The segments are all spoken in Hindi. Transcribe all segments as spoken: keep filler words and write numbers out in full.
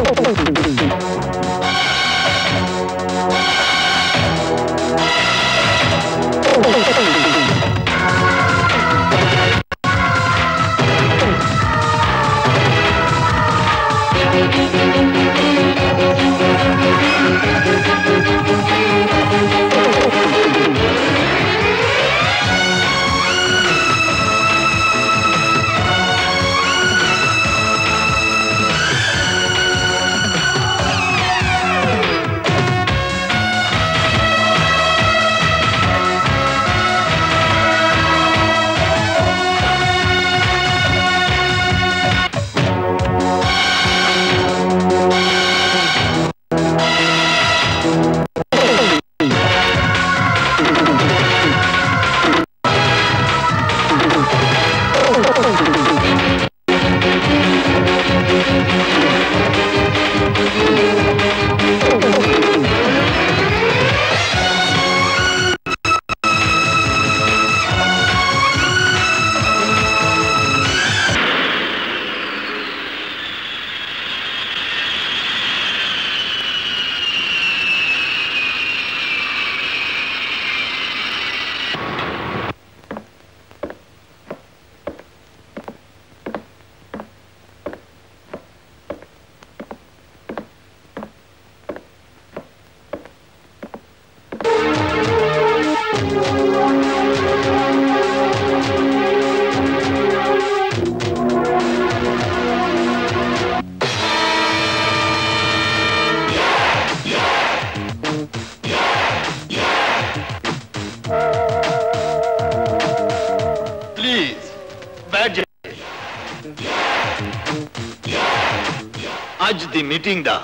मीटिंग दा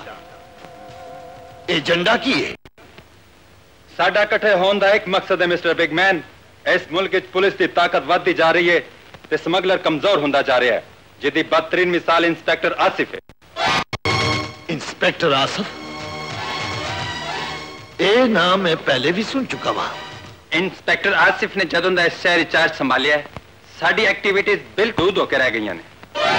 एजेंडा की है? साडा इकट्ठे होने का एक मकसद है मिस्टर बिगमैन। इस मुल्क की पुलिस की ताकत बढ़ती जा रही है ते स्मगलर कमजोर होता जा रहा है, जिसकी बदतरीन मिसाल इंस्पेक्टर आसिफ है। इंस्पेक्टर आसिफ? ए नाम मैं पहले भी सुन चुका वहां। इंस्पेक्टर आसिफ ने जदों दा इस शहर चार्ज संभालिया है, साडी एक्टिविटीज बिल्कुल दूध होकर रह गई ने।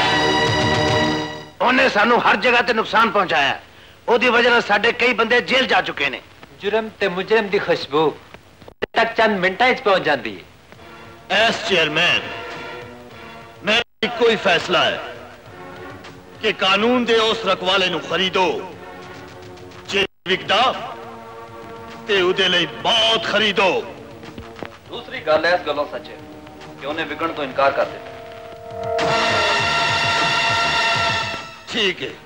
उन्हें सानू हर जगह ते नुकसान पहुंचाया, ओदी वजह नाल साडे कई बंदे जेल जा चुके ने। जुर्म ते मुजरिम दी खुशबू तक चंद मिनटां च पहुंच जाती है। एस चेयरमैन, मेरा कोई फैसला है कि कानून दे उस रखवाले नु खरीदो जे विकदा ते उदे लई बहुत खरीदो। दूसरी गल इस गलों सच है कि उन्हें विकण तो इनकार कर दिया। ठीक है,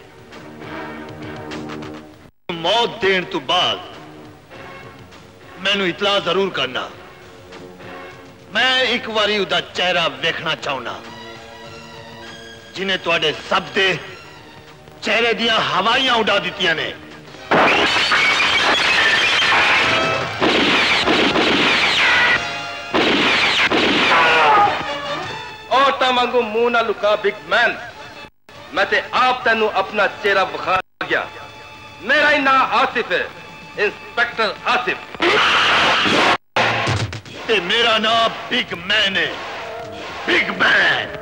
मौत देने तो बाद मैनू इतला जरूर करना। मैं एक बारी उदा चेहरा वेखना चाहना जिन्हें तुहाडे सब दे चेहरे दियां हवाइयां उड़ा दित्तियां ने। औरतां वांगू मुंह ना लुका बिगमैन, मैं ते आप तेनू अपना चेहरा बखा गया। मेरा ही नाम आसिफ है, इंस्पेक्टर आसिफ। ते मेरा नाम बिग मैन है, बिग मैन।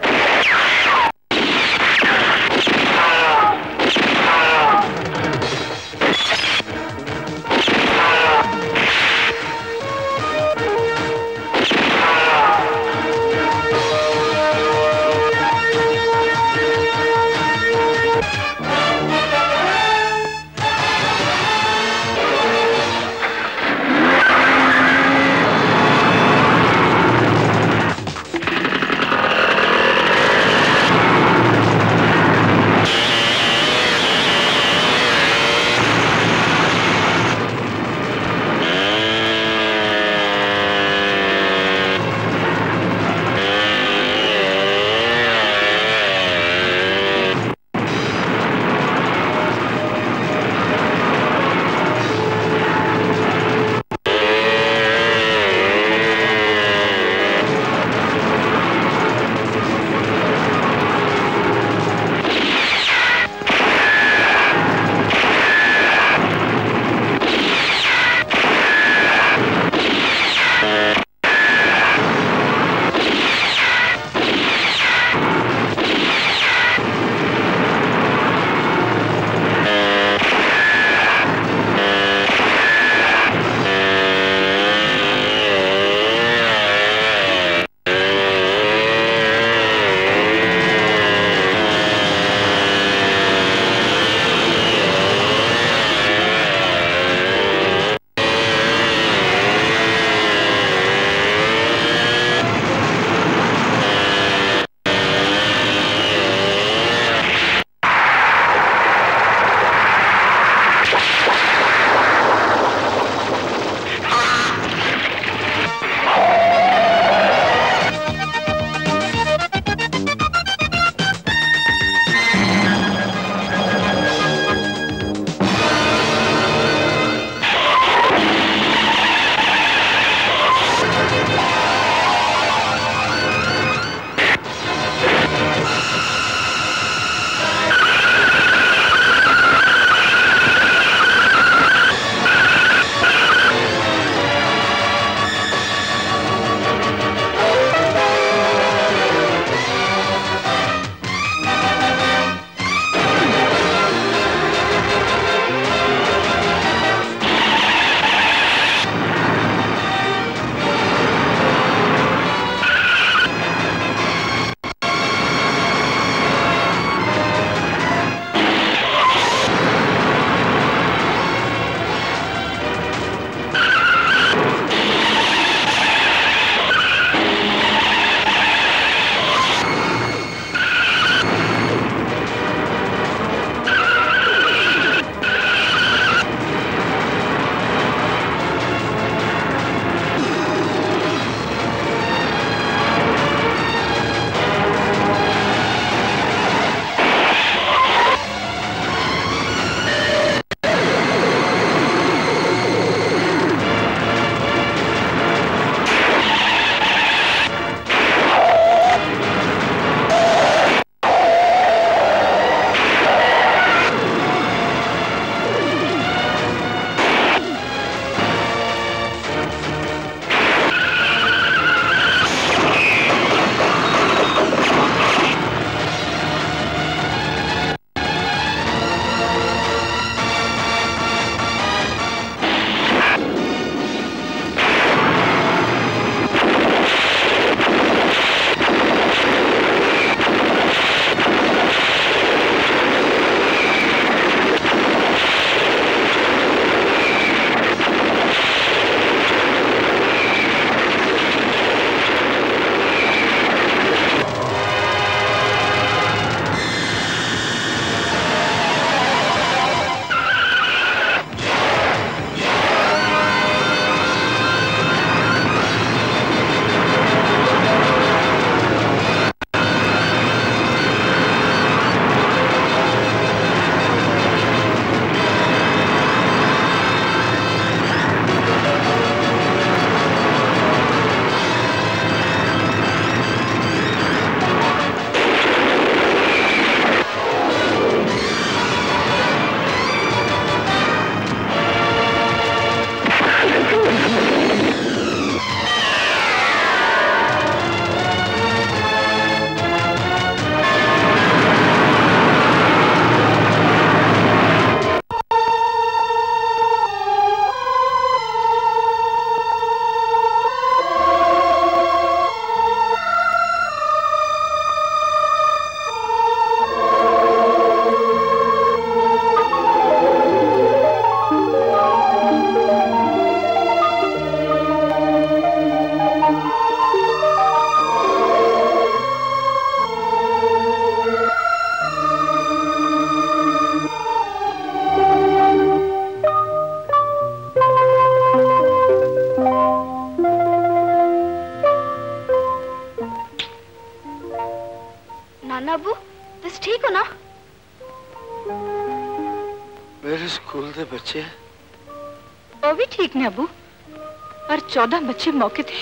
मेरे स्कूल के बच्चे वो भी ठीक ने अबू, पर चौदह बच्चे मौके थे।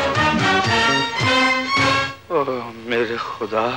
ओह मेरे खुदा।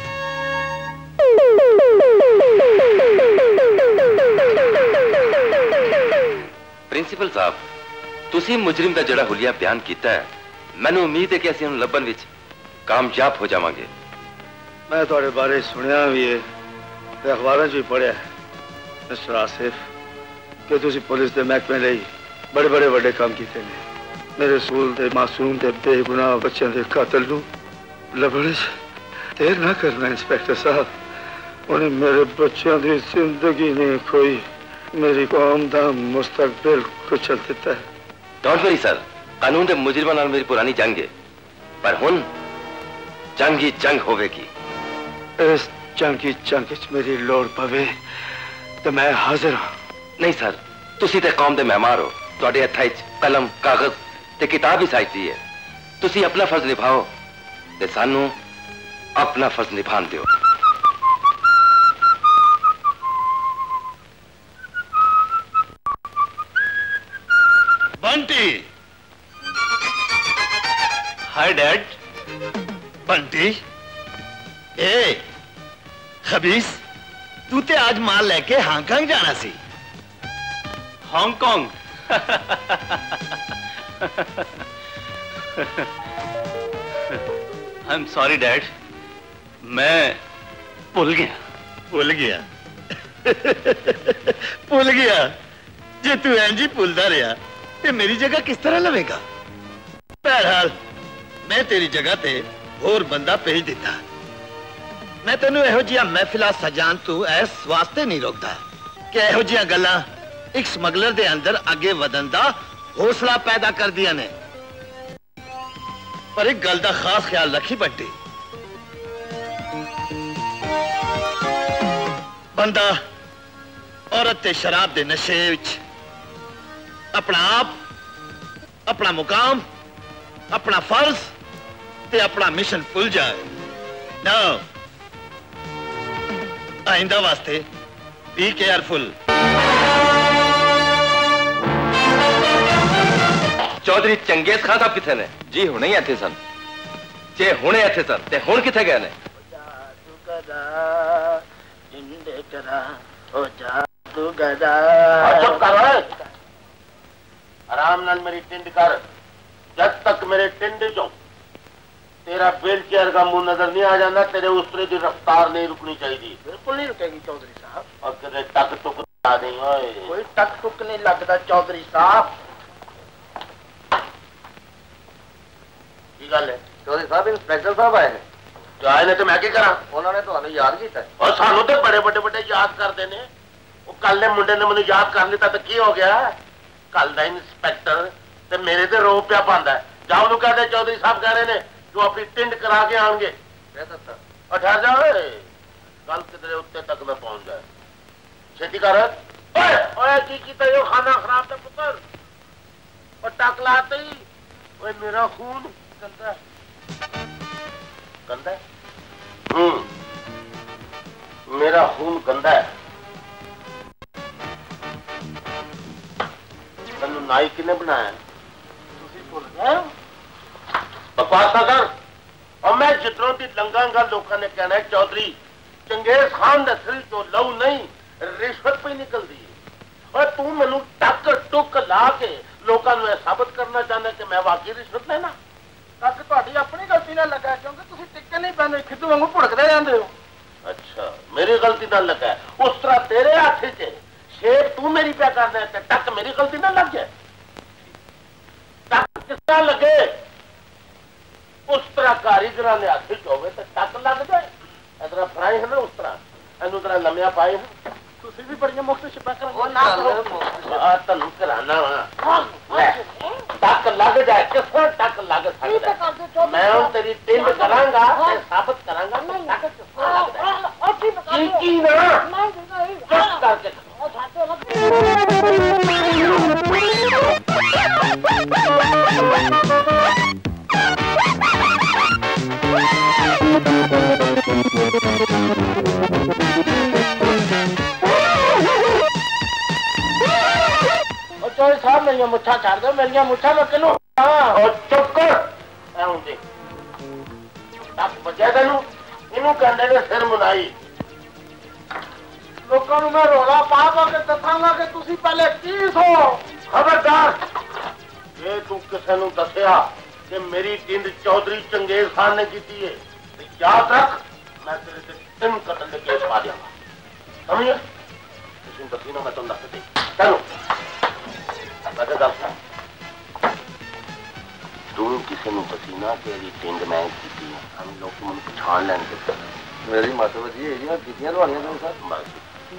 प्रिंसिपल साहब, तुसी मुजरिम का जड़ा हुलिया बयान किया है, मैनू उम्मीद है कि असं लभन विच कामयाब हो जावांगे। मैं थोड़े बारे सुनिया भी है, अखबारों भी पढ़िया है मिस्टर आसिफ कि तुसी पुलिस के महकमे लिए बड़े बड़े बड़े काम किए ने। मेरे स्कूल के मासूम के बेगुनाह बच्चों के कातल नूं लभण देर ना करना इंस्पेक्टर साहब। उन्हें मेरे बच्चों की जिंदगी ने खोई, मेरी कौम का मुस्तकबिल कुचल दिता है। डोंट वरी सर, कानून के मुजरिमां नाल मेरी पुरानी जंग है, पर हुन जंग ही जंग होवेगी। इस जंग की जंग च मेरी लोड़ पवे तो मैं हाजिर हाँ। नहीं सर, तुसी ते कौम दे मेहमान हो, तुहाडे हत्थां च कलम कागज ते किताब ही साइती है। तुसी अपना फर्ज निभाओ ते सानू अपना फर्ज निभान दियो। बंटी। Hi dad. बंटी, ए खबीस, तू ते आज माल लेके हांगकांग जाना सी। Hong Kong? I am sorry dad, मैं भूल गया। भूल गया? भूल गया? जे तू इंज ही भूलता रहा ते मेरी जगह किस तरह लवेगा? बहरहाल मैं तेरी जगह ते होर बंदा भेज दिता। मैं तेनू एहो जिहा महफिला सजान तू इस वास्ते नहीं रोकता कि एहो जिहा गल्लां एक स्मगलर दे अंदर अगे वधन दा हौसला पैदा कर दिया ने। पर एक गल दा खास ख्याल रखी बंटी, बंदा औरत ते शराब दे नशे विच अपना आप, अपना मुकाम, अपना फर्ज ते अपना मिशन भूल जाए ना। आइंदा वास्ते बी केयरफुल। चौधरी चंगेज खान साहब किथे ने? जी हुणे ही इत्थे सन। जे हुणे इत्थे सन ते हुण किथे गए ने? आराम नाल मेरी टिंड कर। जब तक मेरे टिंड चो तेरा व्हील चेयर का मुंह नजर नहीं आ जाता, तेरे उसरे की रफ्तार नहीं रुकनी चाहिए। बिल्कुल नहीं रुकेगी चौधरी साहब। और तेरे टक टुक ला नहीं होए। कोई टक टुक नहीं लगता चौधरी साहब। की गल है चौधरी साहब? इंस्पेक्टर साहब आए हैं। जो आए ने तो मैं क्या करा? उन्होंने तो हमें याद किया और सानू तो बड़े बड़े बड़े याद करते ने। वो कल ने मुंडे ने मैंने याद कर लिया तो की हो गया? कल का इंस्पेक्टर ते मेरे ते रो पिया पांदा है। जाओ उन्होंने कहते चौधरी साहब कह रहे ने जो अपनी टिंड करा के आएंगे। और ठहर जाओ, कल किधरे उत्ते तक न पहुंच जाए। छेती कर। ओए ओए की कीता यो खाना खराब था पुत्र। और टक लाते ही ओए मेरा खून गंदा है। गंदा है? हम्म, मेरा खून गंदा है। तन्नू नाई किने बनाया? तुसी भूल गए? बकवास ना कर। और मैं जितनों की लंगांगा लोगों ने कहना है चौधरी चंगेज खान का सिर तो लहू नहीं रिश्वत पे निकल दी। और तू मैनू टक टुक ला के लोगों को साबित करना चाहना कि मैं वाकई रिश्वत लेना। तक तुम्हारी अपनी गलती ना लगा क्योंकि तुम टिक्के नहीं पहने खिद्दू वांगू भुड़कते रहते हो। अच्छा मेरी गलती ना लगा? उस तरह तेरे हाथ च शेप तू मेरी पे करना है, टक मेरी गलती ना लग जाए। टक किस तरह लगे? उस तरह कारीगर ने हाथ च होवे तो टक लग जाए। इस तरह फ्राई है ना उस तरह एनू तरह लम्या पाए हैं। तुसी भी बड़ियां मुफ्त शिपा करो ना करो। तन्नू कराना वा टक लग जाए। किस तरह टक लग सकता? मैं हूं तेरी टिंड करांगा ते साबित करांगा टक किस तरह लगदा है। की ना चुप करके चौधरी साहब मेरी मुठा छाड़ दो, मेरी मुठा मैं किनू और चुप कर आउंदे तक बजा तेनू इनू कहंदे ने सिर मुनाई लोकां नू मैं रोला पा पा के दसांगा कि तुसी पहले की सो। खबरदार जे तू किसे नू दसिया कि मेरी टिंड चौधरी चंगेज खान ने की है तो याद रख मैं तेरे से तीन कतल के केस पा दिया समझे। किसी दसी ना मैं तुम दस दे चलो मैं दस तू किसी नू दसी ना तेरी टिंड मैं की हम लोग मन पछाण लेंगे। मेरी मत वजी है जी कितनियां लवानियां सर बस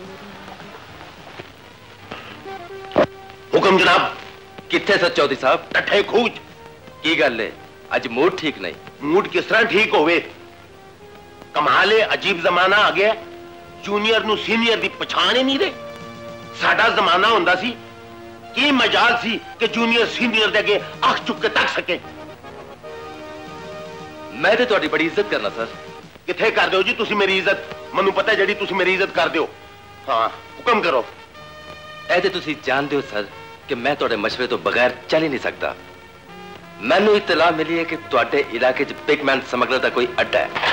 हुक्म जनाब। कितने सर चौधरी साहब? टठे खूज की गल है अज मूड ठीक नहीं। मूड किस तरह ठीक होवे? कमाल है अजीब जमाना आ गया जूनियर नु सीनियर दी पछाण ही नहीं दे। साडा जमाना हुंदा सी की मजाल सी कि जूनियर सीनियर दे अगे अख चुक के तक सके। मैं तो तुहाडी बड़ी इज्जत करना सर। किथे कर दो जी तुसी मेरी इज्जत? मनु पता जेडी तुसी मेरी इज्जत कर दो। हाँ हुक्म करो। ऐ ते तुसी जानदे हो सर कि मैं तुहाडे मशवरे तो बगैर चल ही नहीं सकता। मैनू इतला मिली है कि तुहाडे इलाके च पिगमैन स्मगलर का कोई अड्डा है।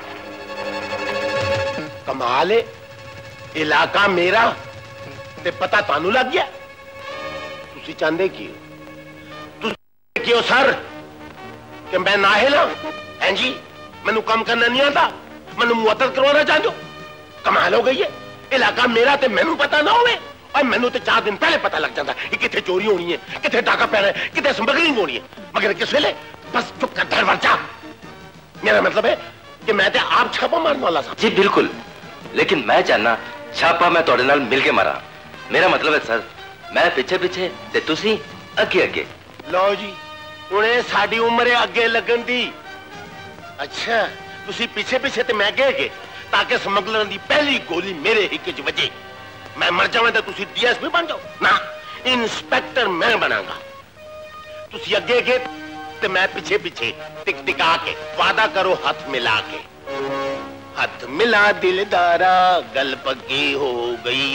कमाल है इलाका मेरा ते पता तानू लग गया। तुसी चाहते की तुसी क्यों सर कि मैं ना हिला हैं जी? मैनू काम करना नहीं आता, मैनू मुअत्तल करवाना चाहते हो? कमाल हो गई है। इलाका मेरा ते मैनू पता ना होवे और मैनू तो चार दिन पहले पता लग जाता कि किथे चोरी होनी है, किथे डाका पैना है, किथे स्मगलिंग होनी है। मगर किस वेले बस चुप कर धर वर्चा। मेरा मतलब है कि मैं ते आप छापा मारने वाला था। जी बिल्कुल, लेकिन मैं चाहना छापा मैं तुहाडे नाल मिल के मारा। मेरा मतलब है सर मैं पीछे पीछे ते तुसी अगे अगे। लो जी उन्हें साड़ी उम्र अगे लगन दी। अच्छा तुसी पीछे पीछे ते मैं अगे अगे ताकि स्मगलर दी पहली गोली मेरे हिक च वजे मैं मर जावां ते तुसी डीएसपी बन जाओ ना इंस्पेक्टर मैं बनांगा। तुसी अगे अगे ते मैं पीछे पीछे टिक टिका के वादा करो हाथ मिला के। हाथ मिला दिलदारा गल पक्की हो गई।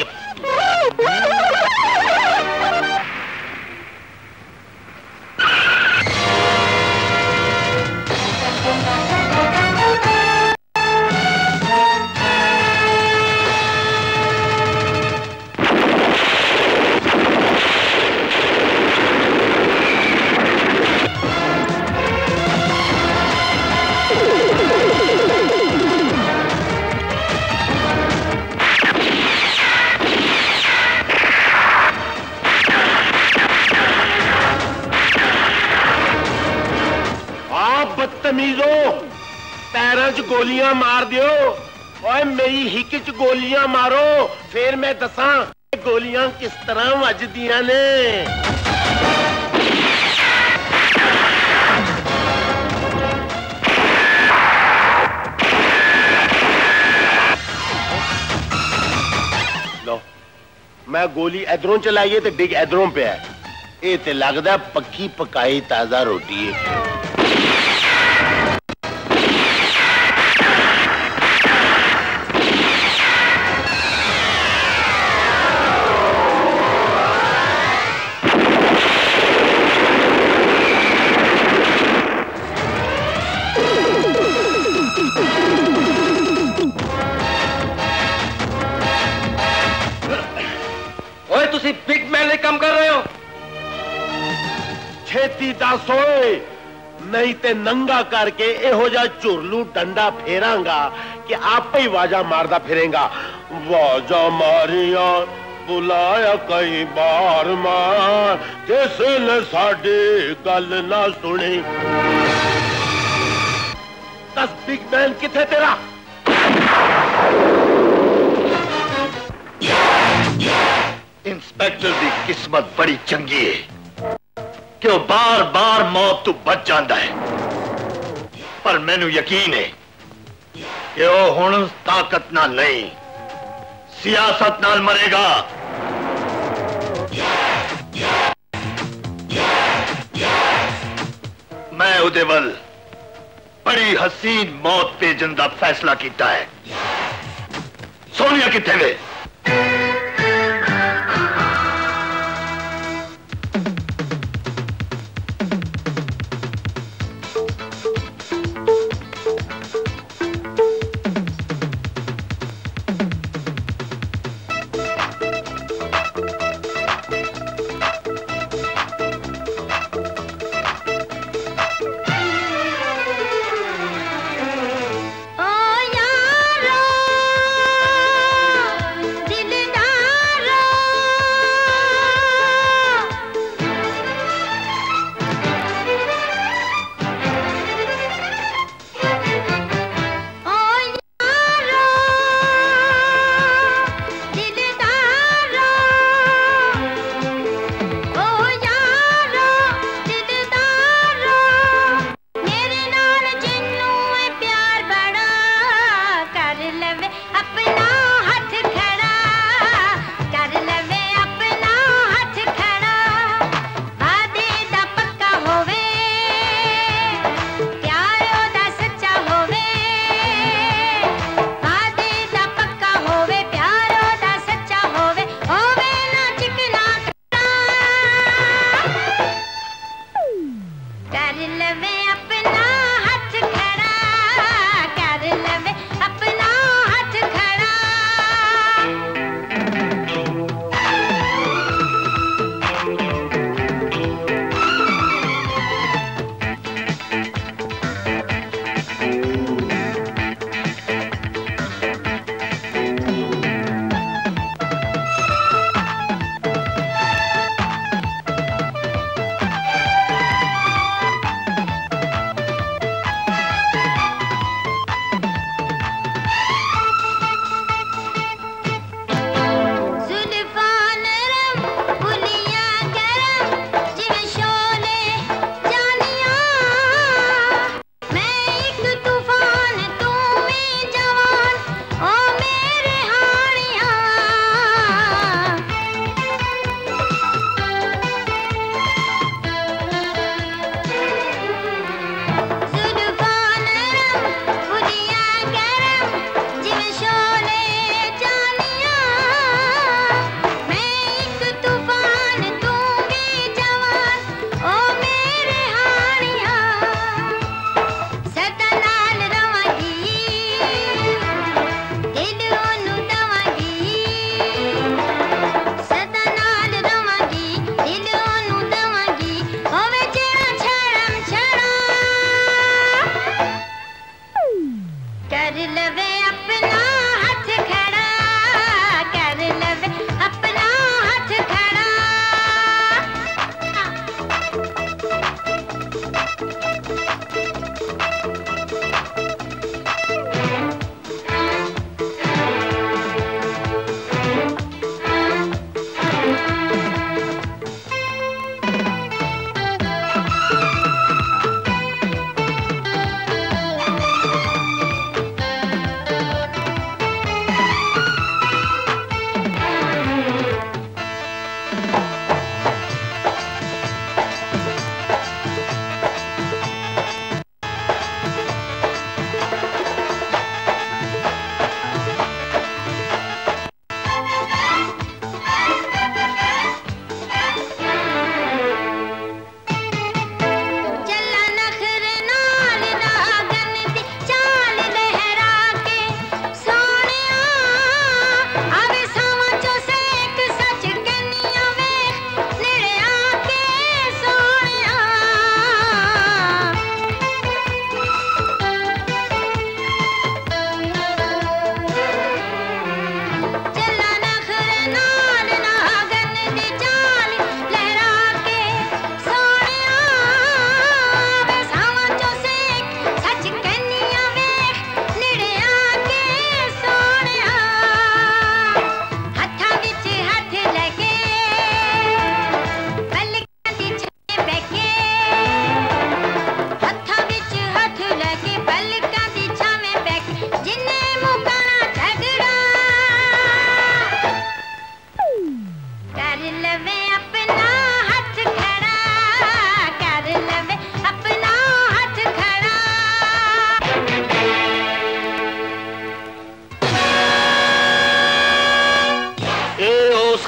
बदतमीजो पैरों च गोलियां मार दियो और मेरी हिक च गोलियां मारो फिर मैं दसा गोलियां किस तरह वजदियां ने। लो मैं गोली इधरों चलाई तो डिग इधरों पे है। ये ते लगदा पक्की पकाई ताजा रोटी है। बिग मैन ने काम कर रहे हो? छेती दस होए नहीं ते नंगा करके एहो जा चुरलू डंडा फेरांगा कि आप ही वाजा मारदा फिरेगा। वाजा मारिया बुलाया कई बार मार जिसने साडी गल ना सुनी। दस बिग मैन किथे तेरा? इंस्पेक्टर की किस्मत बड़ी चंगी है कि वो बार बार मौत तो बच जाता है, पर मैनू यकीन है कि वो हुण ताकत नाल नहीं सियासत नाल मरेगा। मैं उहदे वल बड़ी हसीन मौत भेजन का फैसला किया है। सोनिया किथे वे?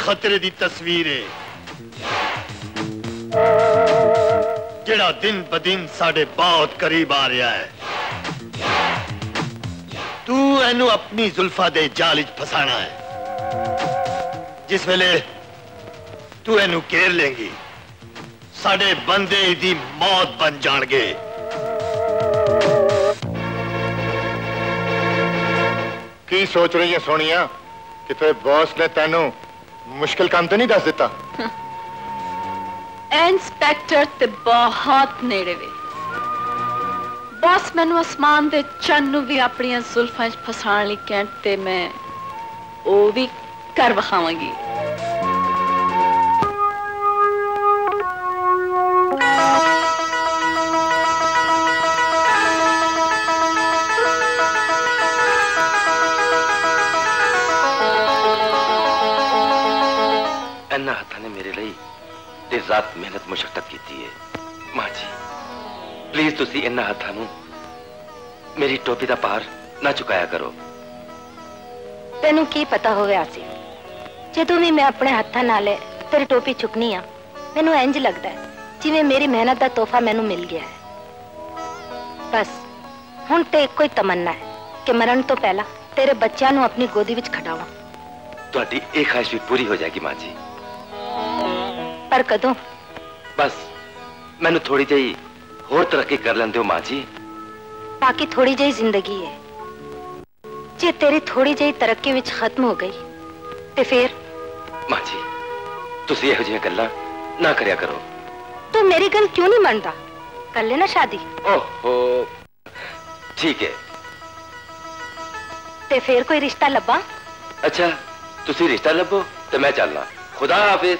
खतरे दी तस्वीर है जेड़ा दिन ब दिन साडे बहुत करीब आ रहा है। तू एनू अपनी जुल्फा दे जाल च फसाना है। जिस वेले तू एनू घेर लेंगी साडे बंदे दी मौत बन जाणगे। की सोच रही है सोनिया कि तेरे बॉस ने तेनू मुश्किल काम तो नहीं दस दिता? इंस्पेक्टर ते बहुत नेड़े वे। बॉस मैनू आसमान दे चन्न नू भी अपनी जुल्फां च फसाण लई कहण ते मैं ओ भी कर विखावांगी। इन्ना हत्था ने मेरे लिए दिन रात मेहनत मुशक्कत की है। मां जी प्लीज तुसी इन्ना हत्था नू मेरी टोपी दा पार ना चुकाया करो। तेनू की पता होवे आसिफ, जदों भी मैं अपने हत्था नाले तेरी टोपी चुकनी आ मैनू इंज लगदा है जिवें मेरी मेहनत दा तोहफा मैनू मिल गया है। बस हुण ते इक्को ही तमन्ना है कि मरण तो पहला तेरे बच्चों नू अपनी गोदी विच खटावां। तुहाडी एक ख्वाहिश भी पूरी हो जाएगी मां जी। पर कदों? बस मैनू थोड़ी जी होर तरक्की कर लेंदे हो मां जी। बाकी थोड़ी जी जिंदगी है, जे तेरी थोड़ी जी तरक्की विच खत्म हो गई ते फिर? मां जी तुसी इहो जिहियां गल्लां ना करया करो। तू मेरी गल क्यों नहीं मानता? कर लेना शादी। ओहो ठीक है। ते फिर कोई रिश्ता लब्बा? अच्छा तुसी रिश्ता लभो तो मैं चलना। खुदा हाफिज।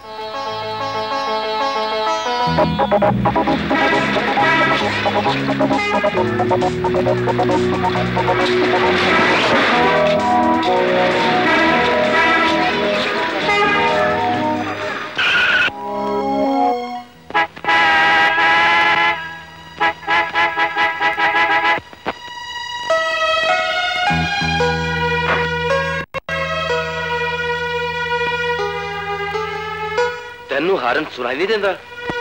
तेनू हारन सुनाई नहीं देता?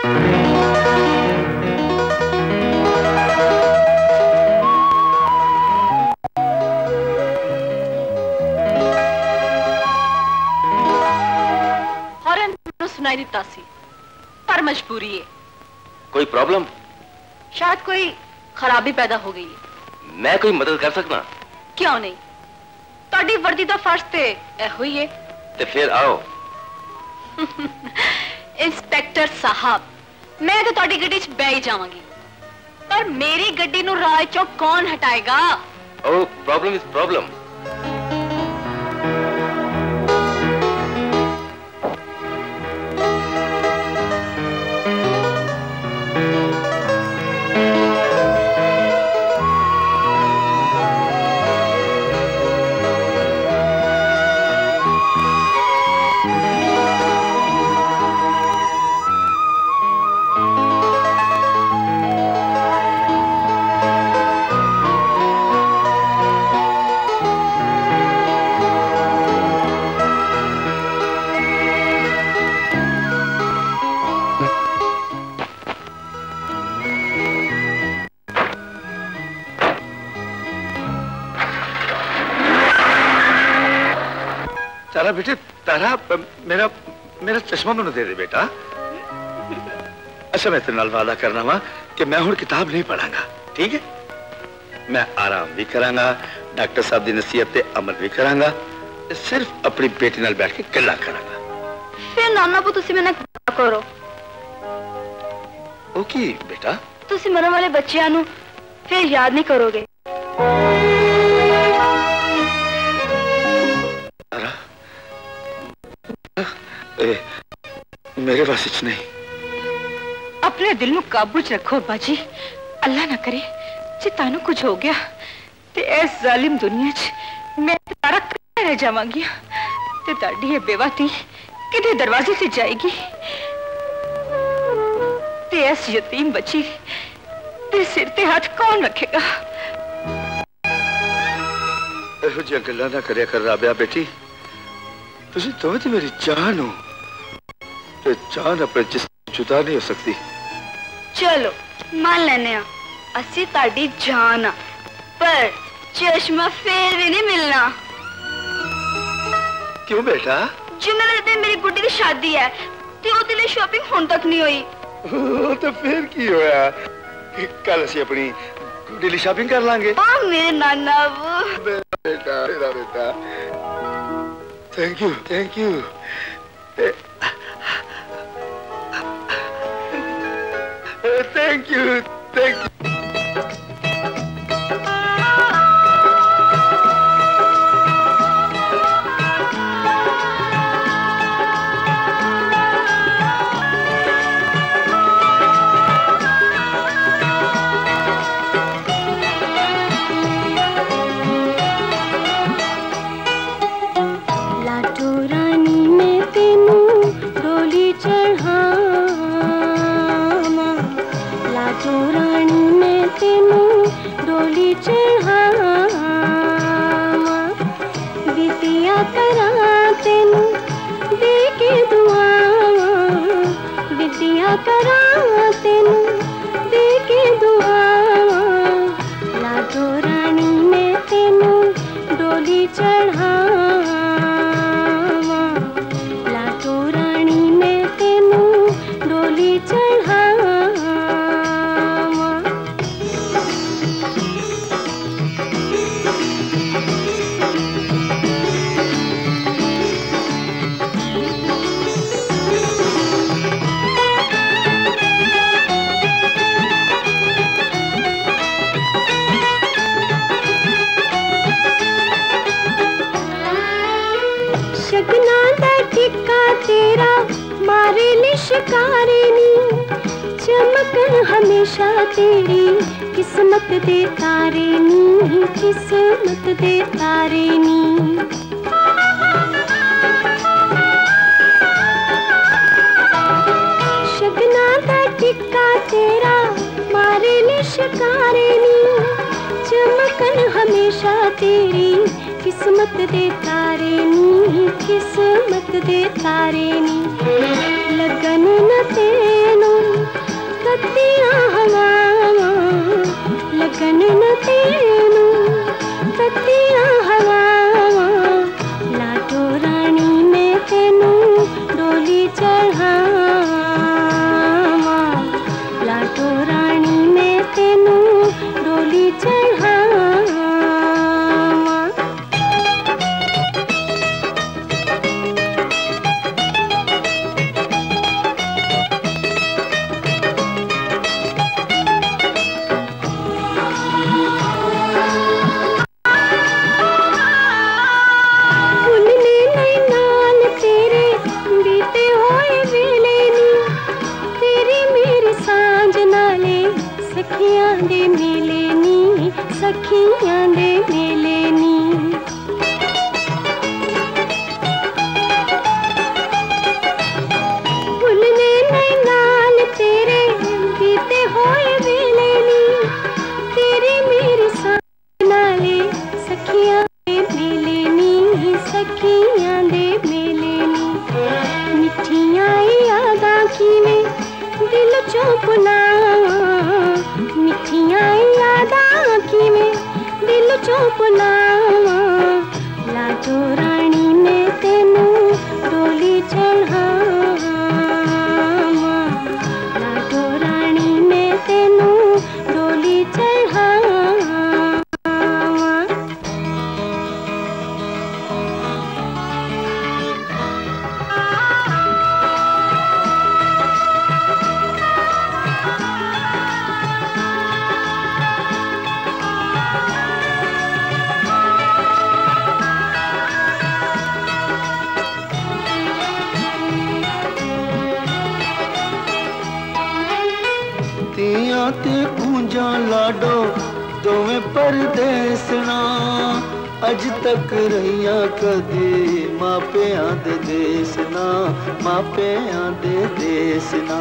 हॉर्न सुनाई दिता सी पर मजबूरी है। कोई प्रॉब्लम? शायद कोई खराबी पैदा हो गई है। मैं कोई मदद कर सकना? क्यों नहीं, ताड़ी वर्दी दा फर्ज ते एहो ही है। ते फिर आओ। इंस्पेक्टर साहब मैं तो ताड़ी गड्डी च बैठ जावांगी, पर मेरी गड्डी नू राह चों कौन हटाएगा? ओ प्रॉब्लम इज प्रॉब्लम। तारा बेटे तारा मेरा मेरा चश्मा मैनू दे दे बेटा। अच्छा मैं तेरे नाल वादा करना वा कि मैं हुण किताब नहीं पढ़ांगा, ठीक है? मैं आराम भी करांगा, डॉक्टर साहब की नसीहत पे अमल भी करांगा, सिर्फ अपनी बेटी नाल बैठ के गल्लां करांगा। फिर नाना पो तुसी मेरे नाल करो। ओ की बेटा? तुसी मरने वाले बच्चों नू फिर याद नहीं करोगे। ए, मेरे पास कुछ नहीं। अपने दिल नू काबू च रखो बाजी, अल्लाह ना करे जे तानू कुछ हो गया ते इस जालिम दुनिया च मैं तारा कल्ला रह जावांगी ते ताड़ी ये बेवाती किधे दरवाजे से जाएगी ते इस यतीम बच्ची ते सिर ते हाथ कौन रखेगा? एहो जिहियां गल्लां ना करया कर राबिया बेटी, तुसी दोवें तो मेरी जान हो, ते जान अपने जिस्म जुदा नहीं हो सकती। चलो मान लेने आ असी ताड़ी जान आ, पर चश्मा फिर भी नहीं मिलना। क्यों बेटा? जुमे दिन मेरी गुड्डी की शादी है ते ओदे लिए शॉपिंग हुण तक नहीं हुई। तो फिर की होया? कल असी अपनी गुड्डी ली शॉपिंग कर लांगे। ओ मेरे नाना वो बेटा, मेरा बेटा। Thank you, thank you. Thank you, thank you. हमेशा तेरी किस्मत दे तारे नी, किस्मत दे तारे नी। शगना दा टिक्का तेरा मारे ने शिकारे नी, चमकन हमेशा तेरी किस्मत दे तारे नी, किस्मत दे तारे नी। लगन न तेनू तत्तियां हवावां, लगन न तेनू तत्तियां हवावां। लाडो रानी मैं तेनू डोली चढ़ावां, लाडो रानी मैं तेनू डोली चढ़ावां। सखियां दे मेले नी, सखियां दे मेले नी। भुलने नहीं नाल तेरे बीते होए वेले नी, तेरी मेरी सांझ नाले सखियां दे मेले नी, सखियां दे मेले नी। मिठियां यादां किवें दिल चों भुलावां, मिठियां यादां किवें दिल चों भुलावां। लाडो रानी मैं तेनू डोली चढ़ावां, लाडो रानी मैं तेनू डोली चढ़ावां। तियां ते कूंजां लाडो दोवें परदेसना, अज तक रहियां कदी मापियां दे देसना, मापियां दे देसना।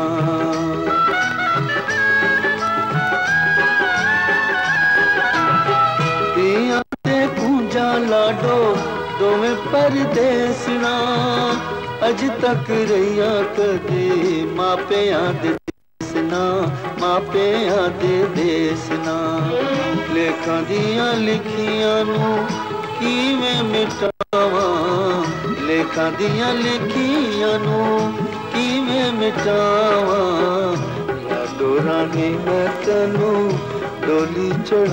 तियां ते कूंजां लाडो दोवें परदेसना अज तक रहिया कदे मापियां दे देसना मापियां दे देसना लेखां दियां लिखियां नू किवें मिटावां लेखां दियां लिखियां नू किवें मिटावां लाडो रानी मैं तैनू डोली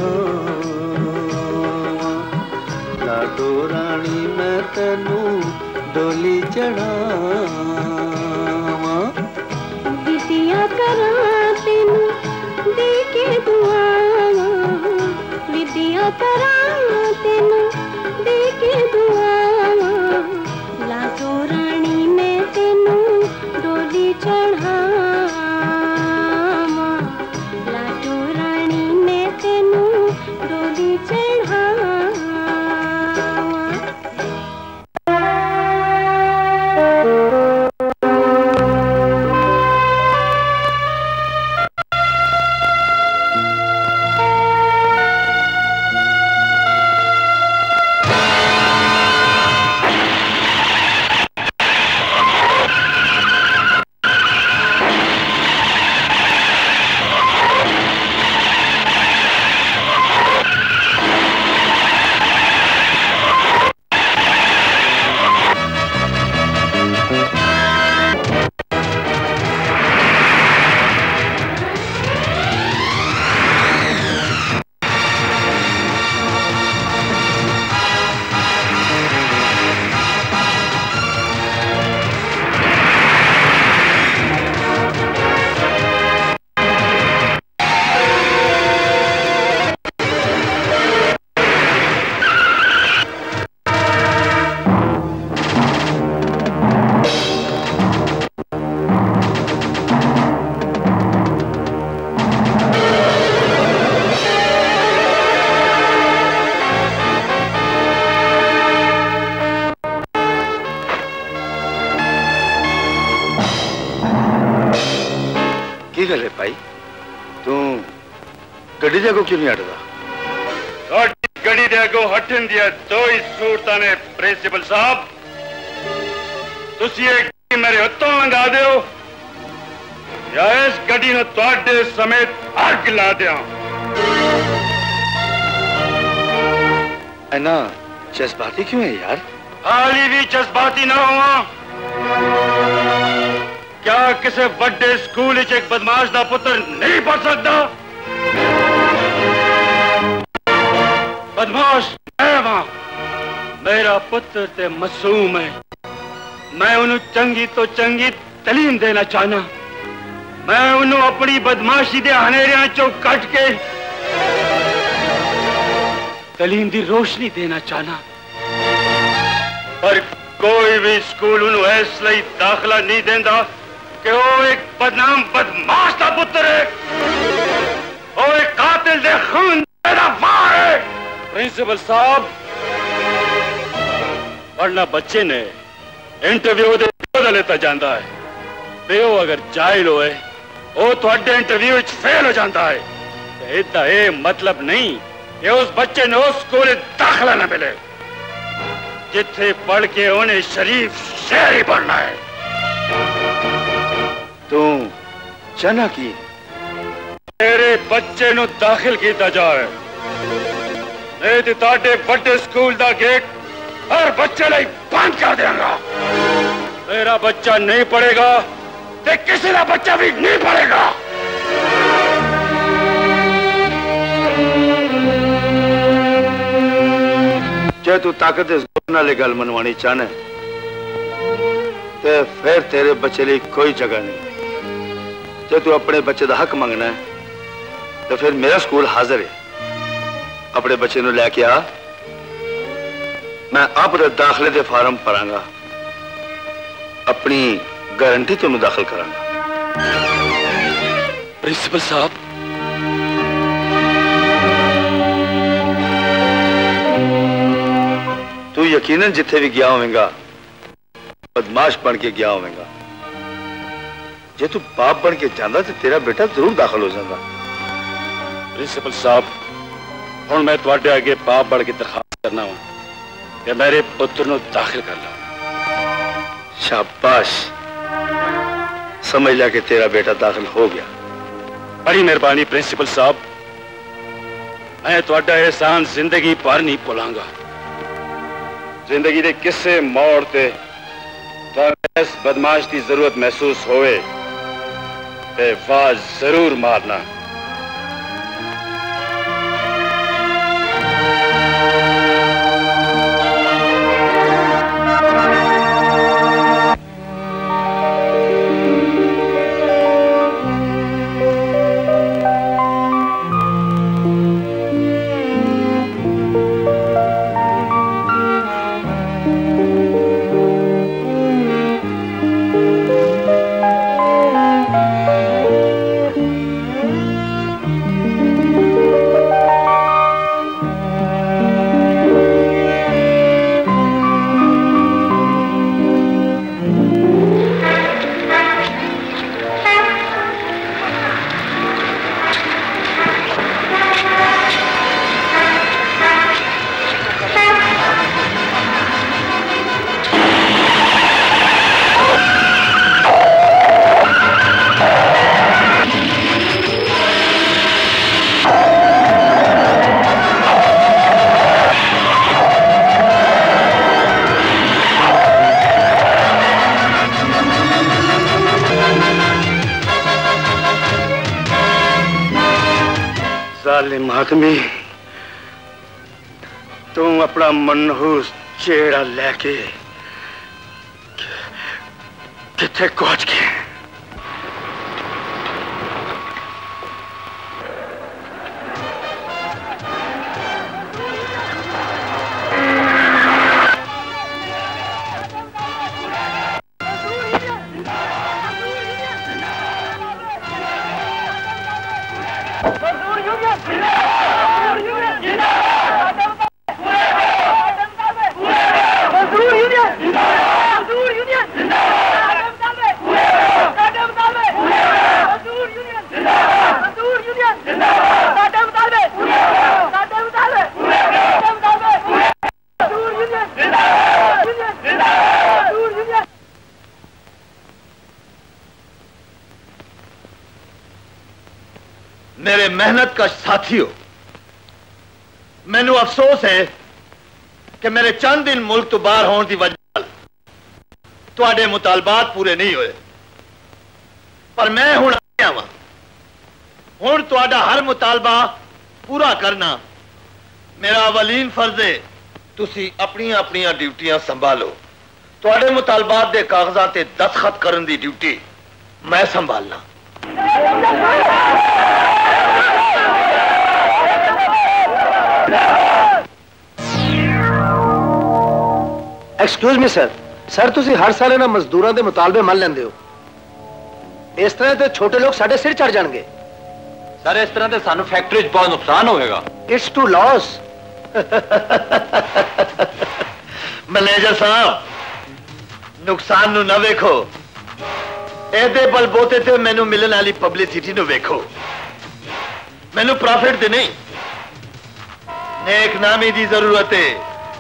चढ़ावां लाडो रानी मैं तैनू डोली चढ़ावां विदिया करां तैनू दे के दुआवां विदिया करां तैनू दे के दुआवां लाडो रानी मैं तैनू डोली चढ़ावां लाडो रानी मैं तैनू डोली चढ़ावां गड्डी दे अगों क्यों नहीं हटदा? गड्डी दे अगों हटन दिया दो ही सूरतां ने प्रिंसिपल साहब। तुसी एक मेरे हत्थों लंघा दियो या इस गड्डी नूं तुहाडे समेत अग ला दियां। ऐना जज्बाती क्यों है यार? हाली भी जज्बाती ना हुआ। क्या किसी बड़े स्कूल च एक बदमाश दा पुत्र नहीं पढ़ सकता? बदमाश मैं वहां, मेरा पुत्र ते मासूम है। मैं उन्हें चंगी तो चंगी तालीम देना चाहना। मैं उन्हें अपनी बदमाशी दे हनेरियां चों कट के तालीम दी रोशनी देना चाहना। पर कोई भी स्कूल उन्हें इसलिए दाखला नहीं देता कि वो एक बदनाम बदमाश का पुत्र है, वो एक कातिल दे खून दा वार है। प्रिंसिपल साहब, पढ़ना बच्चे ने इंटरव्यू दे दा लेता जाता है। प्यो अगर जाहिल होए वो थोड़े इंटरव्यू च फेल हो जाता है। इसका ये मतलब नहीं कि उस बच्चे ने उस स्कूल दाखला न मिले जिथे पढ़ के उन्हें शरीफ शेर ही बनना है। तू चाहना की मेरे बच्चे नु दाखिल किया जाए, नहीं तो ताडे बड़े स्कूल दा गेट हर बच्चे लिए बंद कर देंगा। मेरा बच्चा नहीं पढ़ेगा तो किसी का बच्चा भी नहीं पढ़ेगा। जे तू ताकत दे जोर नाल गल मनवानी चाहना ते फिर तेरे बच्चे लिए कोई जगह नहीं। जे तू अपने बच्चे का हक मंगना है तो फिर मेरा स्कूल हाजिर है। अपने बच्चे को लैके आ, मैं आप दाखिले के फार्म भरांगा, अपनी गारंटी तेन दाखिल करांगा। प्रिंसिपल साहब, तू यकीनन जिथे भी गया होवेगा बदमाश बन के गया होवेगा। जे तू बाप बन के जाता तो तेरा बेटा जरूर दाखिल हो जाता। प्रिंसिपल साहब, हुण मैं तुहाडे अगे बाप बन के दरखास्त करना वा कि मेरे पुत्र को दाखिल कर लो। शाबाश, समझ लिया कि तेरा बेटा दाखिल हो गया। बड़ी मेहरबानी प्रिंसिपल साहब, मैं तुहाडा एहसान जिंदगी भर नहीं भुलांगा। जिंदगी के किसे मोड़ ते इस बदमाश की जरूरत महसूस होए ते वाज जरूर मारना। हाकमी, तू अपना मनहूस चेहरा लेके किथे पहुंच गए? मेरे मेहनत का साथी हो, मैनू अफसोस है कि मेरे चंद दिन मुल्क तो बाहर होने की वजह तुहाडे मुतालबात पूरे नहीं हुए, पर मैं हुण आया वां। हुण तुहाडा हर मुतालबा पूरा करना मेरा अवलीन फर्ज है। तुसी अपनी अपनी ड्यूटियां संभालो। तुहाडे मुतालबात दे कागजात ते दस्तखत करन दी ड्यूटी मैं संभालना। एक्सक्यूज मी सर, सर तुसी हर साल इन्हां मजदूरां दे मुतालबे मन लेंदे हो। इस तरह ते छोटे लोग साडे सिर चढ़ जाणगे। सर इस तरह ते सानू फैक्ट्री च बहुत नुकसान होएगा। It's to loss. मैनेजर साहब, नुकसान नू ना वेखो, एदे बलबोते ते मैनू मिलने वाली पब्लिसिटी नू वेखो। मैनू प्रॉफिट दे नहीं, नेक नामी दी जरूरत है।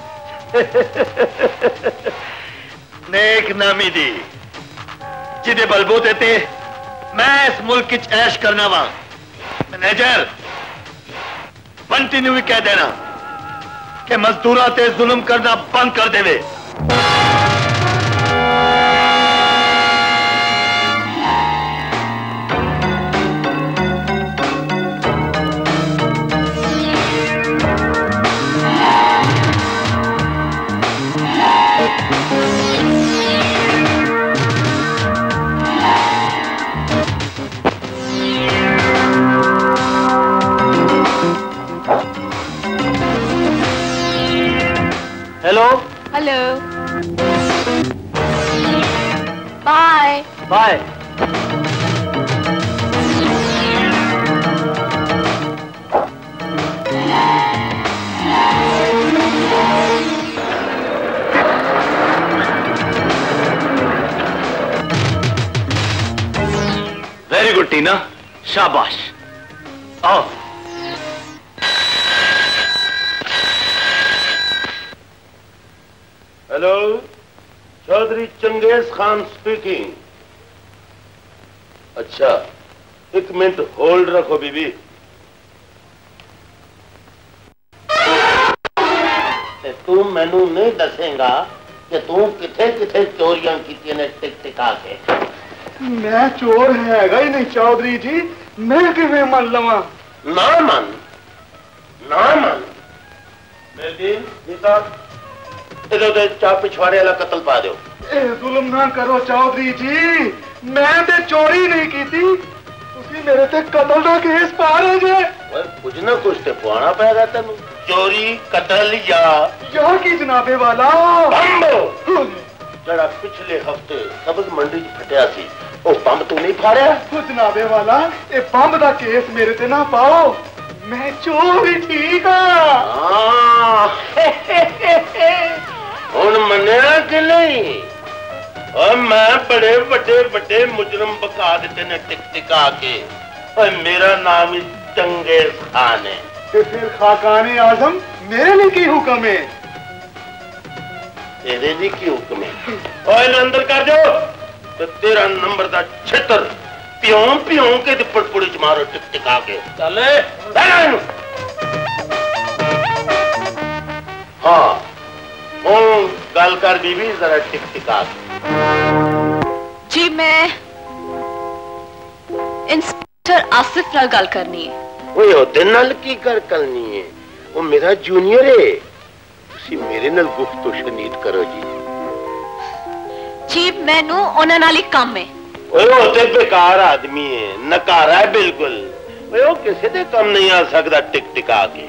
नेक नामी दी जिदे बलबोते ते मैं इस मुल्क च ऐश करना वा। मैनेजर बंटी नू भी कह देना कि मजदूरा ते जुल्म करना बंद कर देवे। Hello hello, bye bye. Very good Tina, शाबाश। आओ। Hello, Chaudhary Changez Khan speaking. अच्छा, एक मिनट होल्ड रखो बीबी। तू मैनू नहीं दसेगा कि तू किथे किथे चोरियां की ने टिक टिका के? मैं चोर हैगा ही नहीं चौधरी जी, मैं किवें मन लवा? ना मन ना मन मेरी गीता इधर चा पिछवाड़े वाला कत्ल पा दो। ए जुल्म ना करो चौधरी जी, मैं ते चोरी नहीं की थी, तुसी मेरे ते कत्ल का केस पा रहे जे। कुछ ना कुछ ते पुआना पेगा तेन। चोरी कत्ल या या की जनाबे वाला बम्ब जरा पिछले हफ्ते सब्ज मंडी च फटिया सी, ओ बम्ब तू नहीं फाड़िया? जनाबे वाला ए बम्ब दा केस मेरे ते ना पाओ, मैं चोर ही ठीक हाँ। हुण मन्निया कि नहीं? और मैं बड़े बड़े बड़े मुजरम बका देते ने टिक टिका के। और मेरा नाम ही चंगेज खान है। तो फिर खाकाने आजम मेरे लिए की हुक्म है? तेरे लिए की हुक्म है? और अंदर कर दो तो तेरा नंबर दा छेतर प्यों प्यों के दिपड़ पुड़ी च मारो टिक टिका के। चले हाँ हूं गल कर बीबी जरा टिक टिका के। जी मैं इंस्पेक्टर आसिफ नाल गल करनी है। ओए ओदे नाल की कर करनी है? वो मेरा जूनियर है, तुसी मेरे नाल गुफ्तगू शनीद करो जी। जी मैनू उन्हां नाल ही काम है। ओए ओते बेकार आदमी है, नकारा है बिल्कुल। ओए ओ किसी दे कम नहीं आ सकदा टिक टिका के।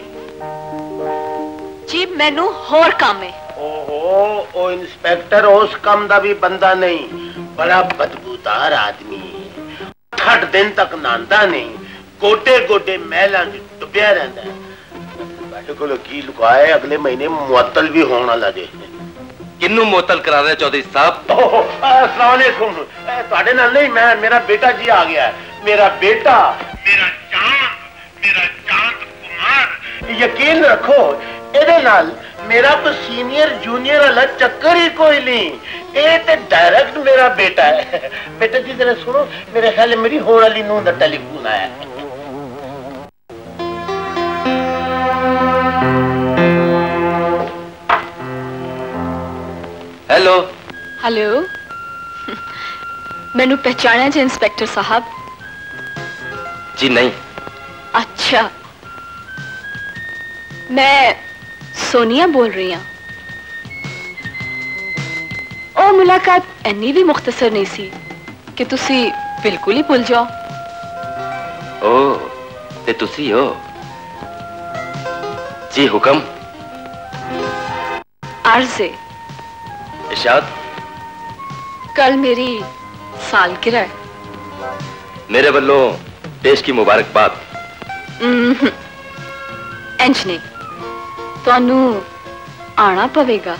जी मैनू होर काम है। ओहो ओ इंस्पेक्टर उस काम दा भी बंदा नहीं, बड़ा बदबूदार आदमी है। आठ दिन तक नांदा नहीं, गोटे गोटे महलों च डुबिया रहता है। बैठे को की लुकाए अगले महीने मुअत्तल भी होने वाला जे। किन्नू मुअत्तल करा रहे चौधरी साहब? अस्सलाम वालेकुम। ਤੁਹਾਡੇ ਨਾਲ नहीं, मैं मेरा बेटा जी आ गया है। मेरा बेटा मेरा चांद मेरा चांद कुमार। यकीन रखो ਇਹਦੇ ਨਾਲ मेरा कोई सीनियर जूनियर वाला चक्कर ही कोई नहीं, ये तो डायरेक्ट मेरा बेटा है। बेटा जी जरा सुनो, मेरे ख्याल मेरी होने वाली नूंह का टेलीफोन आया। हेलो हेलो मैनू पहचाना जी इंस्पेक्टर साहब? जी नहीं। अच्छा मैं सोनिया बोल रही हूँ। ओ मुलाकात इन्नी भी मुख्तसर नहीं सी कि तुसी बिल्कुल ही भूल जाओ। ओ ते तुसी हो? जी हुक्म। अर्ज़े इरशाद। कल मेरी सालगिरह है। मेरे वल्लों देश की मुबारकबाद। इंज नहीं, तुहानू आना पवेगा।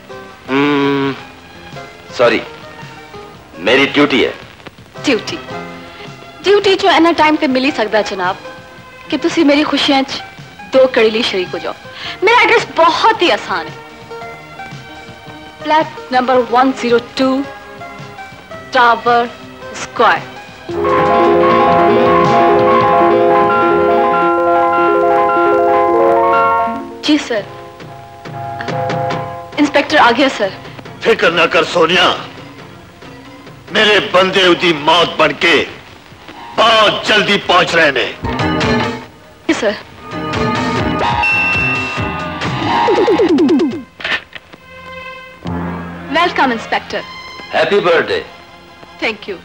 सॉरी, मेरी ड्यूटी है। ड्यूटी ड्यूटी जो इन्ना टाइम पे मिल ही सकता जनाब कि तुसी मेरी खुशियां च दो कड़ीली शरीक हो जाओ। मेरा एड्रेस बहुत ही आसान है, flat number one zero two tower square. जी सर। इंस्पेक्टर आ गया सर। फिक्र न कर सोनिया, मेरे बंदे उदी मौत बन के बहुत जल्दी पहुंच रहे ने। जी sir. Welcome inspector. Happy birthday. Thank you.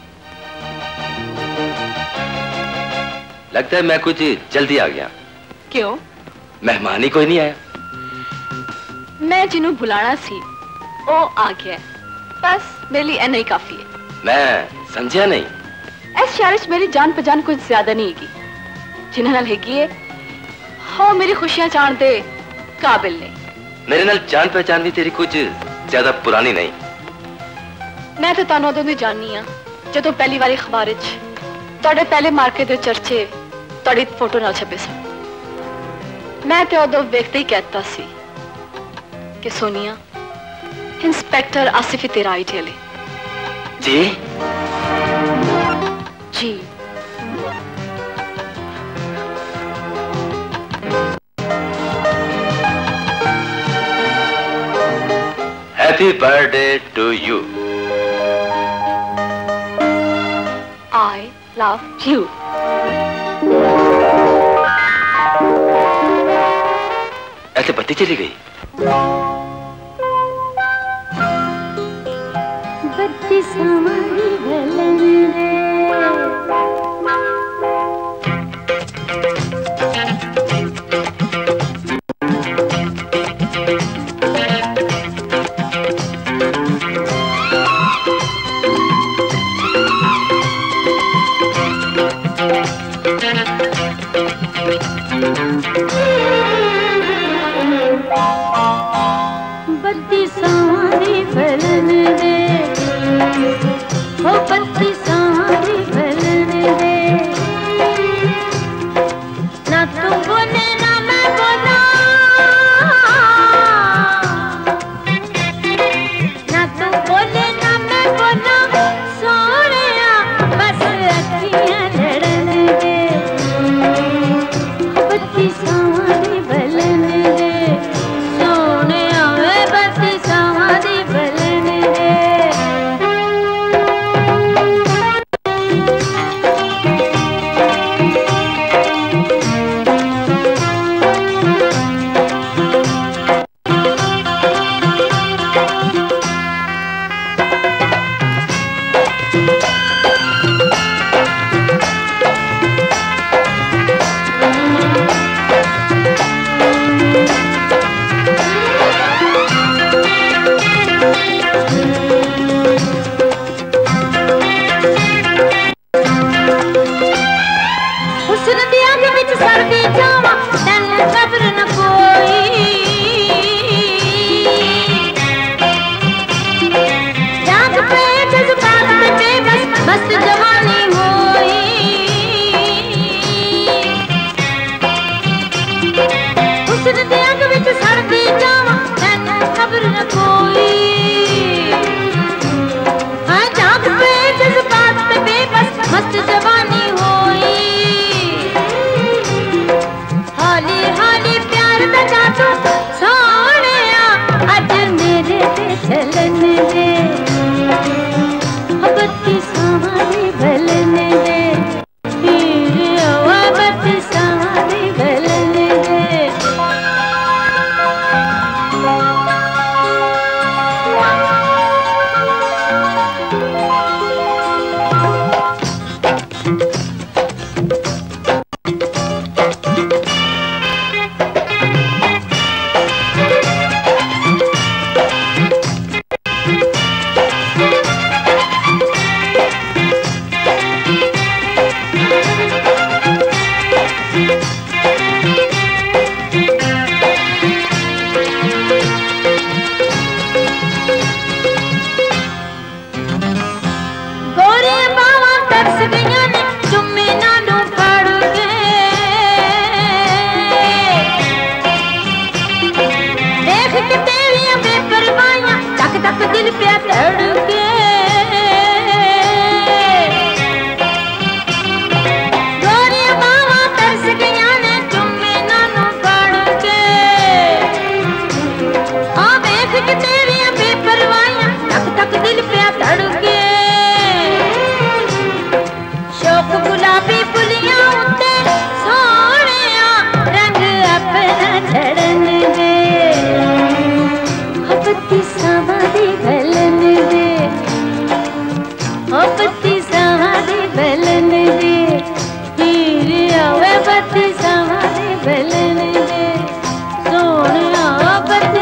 लगता है मैं कुछ जल्दी आ गया। क्यों? मेहमान ही कोई नहीं आया। मैं जिन्हों बुलाना सी वो आ गया, बस मेरे लिए इतना ही काफी है। मैं समझा नहीं। इस शहर में मेरी जान पहचान कुछ ज्यादा नहीं हैगी, जिन्हां नाल हैगी है हो मेरी खुशियां चाहण दे काबिल नहीं। मेरे नाल जान पहचान भी तेरी कुछ ज्यादा पुरानी नहीं। मैं तो तुहानू उदों दी जाननी आ जदों पहली बारी अखबार च तुहाडे पहले मार्के दे चर्चे तुहाडी फोटो नाल छपे सन। मैं तो उदों वेखते ही कहता सी कि सोनिया इंस्पेक्टर आसिफ ही तेरा आइडियल है। जी जी happy birthday to you. I love you. ऐसे बत्ती चली गई। बत्ती समारी गलन रे, बत्ती समारी गलन रे, ओ बत्ती समारी गलन रे, ना तू बोले ना मैं बोला, ना तू बोले ना मैं बोला, सोनिया बस अखियां लड़न दे, बत्ती समारी गलन रे, सोनिया वे बत्ती समारी गलन रे। हुस्न दी आग विच सड़दी जावां, तैनूं खबर न कोई, जाग पे जज्बात ते बेबस मस्त जवानी होई, हुस्न दी आग विच सड़दी जावां, तैनूं खबर न कोई, हाँ जाग पे जज्बात ते बेबस मस्त जवानी होई, हाली हाली प्यार दा जादू सोनिया अज मेरे ते चलन दे, बत्ती समारी गलन दे, हीर हवा बत्ती समारी गलन दे। गोरियां बावां तरस गईयां ने चुम्मे नानू फड़ के, देख के तेरियां बेपरवाहियां तक तक दिल पे धड़के, गोरियां बावां तरस गईयां ने चुम्मे नानू फड़ के, आ देख के तेरियां बेपरवाहियां तक तक दिल पे धड़के, शौक गुलाबी फुलियां उत्ते सोनिया रंग अपना चढ़न दे, बत्ती समारी गलन दे, ओ बत्ती समारी गलन दे, हीर आवे बत्ती समारी गलन दे, सोनिया बत्ती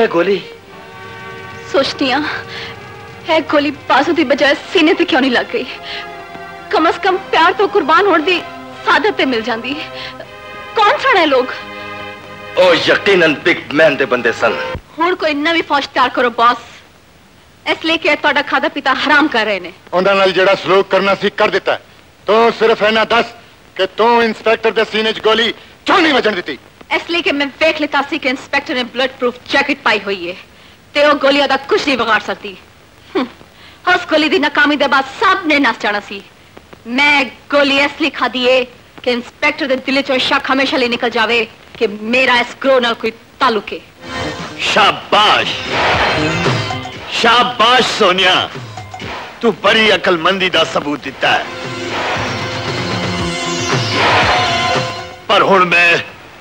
गोली? सोचती हाँ है गोली बाजू की बजाय सीने ते क्यों नहीं लग गई? कम अज कम प्यार तो कुर्बान होने दी सादत ते मिल जाती। कौन सन है लोग? ओ यकीनन बिग मैन दे बंदे सन। हुण कोई नवी फौज तैयार करो बॉस, इसलिए कि तुहाडा खादा पीता हराम कर रहे ने। उन्हां नाल जेड़ा सलूक करना सी कर दिता है। तो सिर्फ है ना दस कि तू इंस्पेक्टर दे सीने च गोली क्यों नहीं वजन दी? इसलिए कि मैं वेख लेता सी कि इंस्पेक्टर ने बुलेट प्रूफ जैकेट पाई हुई है ते वो गोलियां दा कुछ नहीं बिगाड़ सकती। उस गोली दी नाकामी दे बाद सब ने नस जाना सी। मैं गोली इसलिए खादी है कि इंस्पेक्टर दे दिल चो शक हमेशा लिए निकल जावे कि मेरा इस ग्रोह नाल कोई ताल्लुक है। शाबाश शाबाश सोनिया, तू बड़ी अकलमंदी दा सबूत दिता है। पर हुण मैं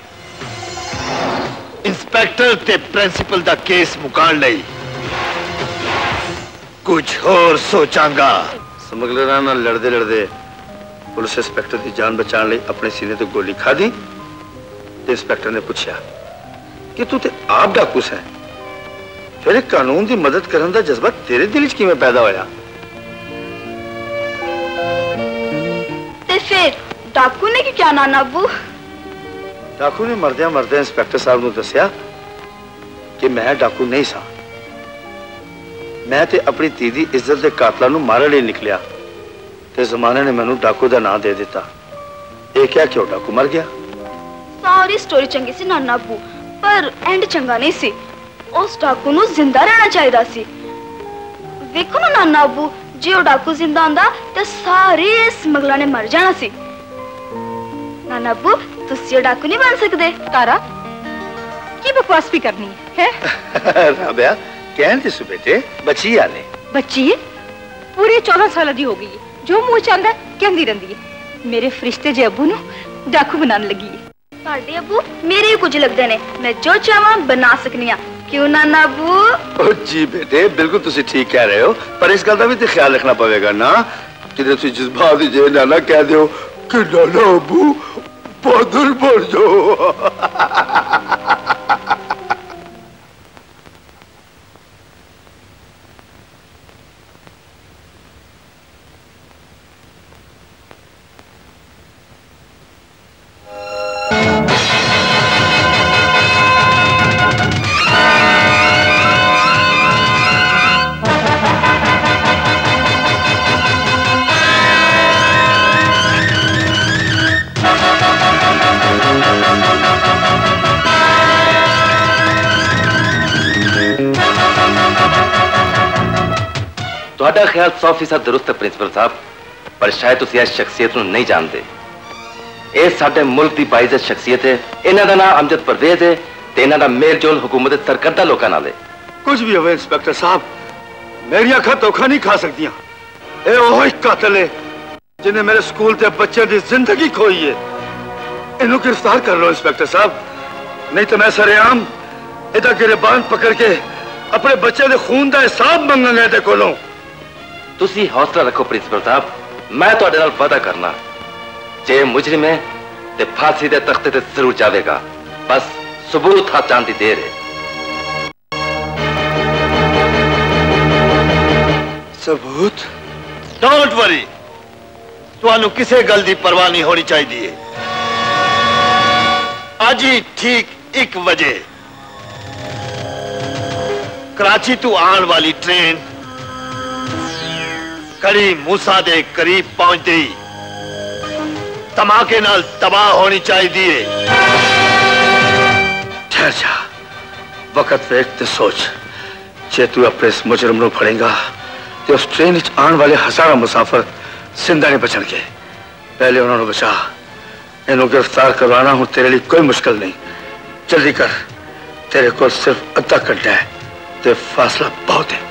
इंस्पेक्टर ते प्रिंसिपल दा केस मुकान लई कुछ होर सोचांगा। स्मगलरां नाल लड़दे लड़दे पुलिस इंस्पेक्टर की जान बचाने लई अपने सीने ते गोली खा दी। ते इंस्पेक्टर ने पूछा कि तू ते आप डाकू है, फिर कानून की मदद करने का जज्बा तेरे दिल च किवें पैदा होया? ते फिर डाकू ने की क्या नाना अब्बू? डाकू ने मरदे मरदे इंस्पेक्टर साहब को दसिया कि मैं डाकू नहीं सा, मैं ते अपनी धी दी इज्जत के कातलों को मारन लई निकलिया ते जमाने ने मैनू डाकू का नाम दे दिता। ये क्या क्यों डाकू मर गया? सारी स्टोरी चंगी सी नाना अब्बू, पर एंड चंगा नहीं सी। उस डाकू नू जिंदा रहना चाहिए सी। वेखो ना नाना अब्बू, जे वो डाकू जिंदा आंदा ते सारे स्मगलर ने मर जाना सी। नाना अब्बू तुसी वो डाकू नहीं बन सकते। तारा की बकवास भी करनी है? राबिया कहन दिस बेटे बच्ची आने बच्ची है पूरे चौदह साल दी हो गई है, जो मुंह चांदा कहती रहती है। मेरे फरिश्ते जे अबू नु डाकू बनाने लगी है। साडे अबू मेरे ही कुछ लगते ने, मैं जो चाहवा बना सकनी हां। क्यों नाना अबू? ओ जी बेटे बिल्कुल तुसी ठीक कह रहे हो, पर इस गल का भी तो ख्याल रखना पवेगा ना कि तुसी जज्बात जे नाना कह दियो कि नाना अबू बदल बढ़ जाओ। ਤੁਹਾਡਾ ख्याल सौ फीसद दुरुस्त है प्रिंसिपल साहब, पर शायद तुम इस शख्सियत को नहीं जानते। ये साडे मुल्क की बाइज़त शख्सियत है। इन्हां दा नाम अमजद परवेज है ते इन्हां दा मेल जोल हुकूमत दे सरकर्दा लोकां नाल है। कुछ भी होवे इंस्पेक्टर साहब, मेरी अखां धोखा नहीं खा सकदियां। ए ओह ही कातिल है जिन्हें मेरे स्कूल ते बच्चे की जिंदगी खोई है। इन्हू गिरफ्तार कर लो इंस्पेक्टर साहब, नहीं तो मैं सरेआम इहदा गिरबान पकड़ के अपने बच्चे के खून का हिसाब मंगांगा इहदे कोलों। तुसी हौसला रखो प्रिंसिपल साहब, मैं तुहाडे नाल वादा करना जे मुजरिम है ते फांसी दे तख्ते ते जरूर जावेगा। बस सबूत हाथ आने दी देर है। सबूत? डोंट वरी, तुहानू किसी गल की परवाह नहीं होनी चाहिए। आज ही ठीक एक बजे कराची तू आने वाली ट्रेन कड़ी मूसा दे करीब पहुंचते ही धमाके नाल तबाह होनी चाहिए। ठहर जा, वक्त वेख ते सोच। जे तू अपने इस मुजरम को फड़ेगा तो उस ट्रेन आने वाले हजारों मुसाफिर जिंदा नहीं बचणगे। पहले उन्होंने बचा, इन्हों गिरफ्तार करवाना हूं तेरे लिए कोई मुश्किल नहीं। जल्दी कर, तेरे को सिर्फ अद्धा घंटा है ते फासला बहुत है।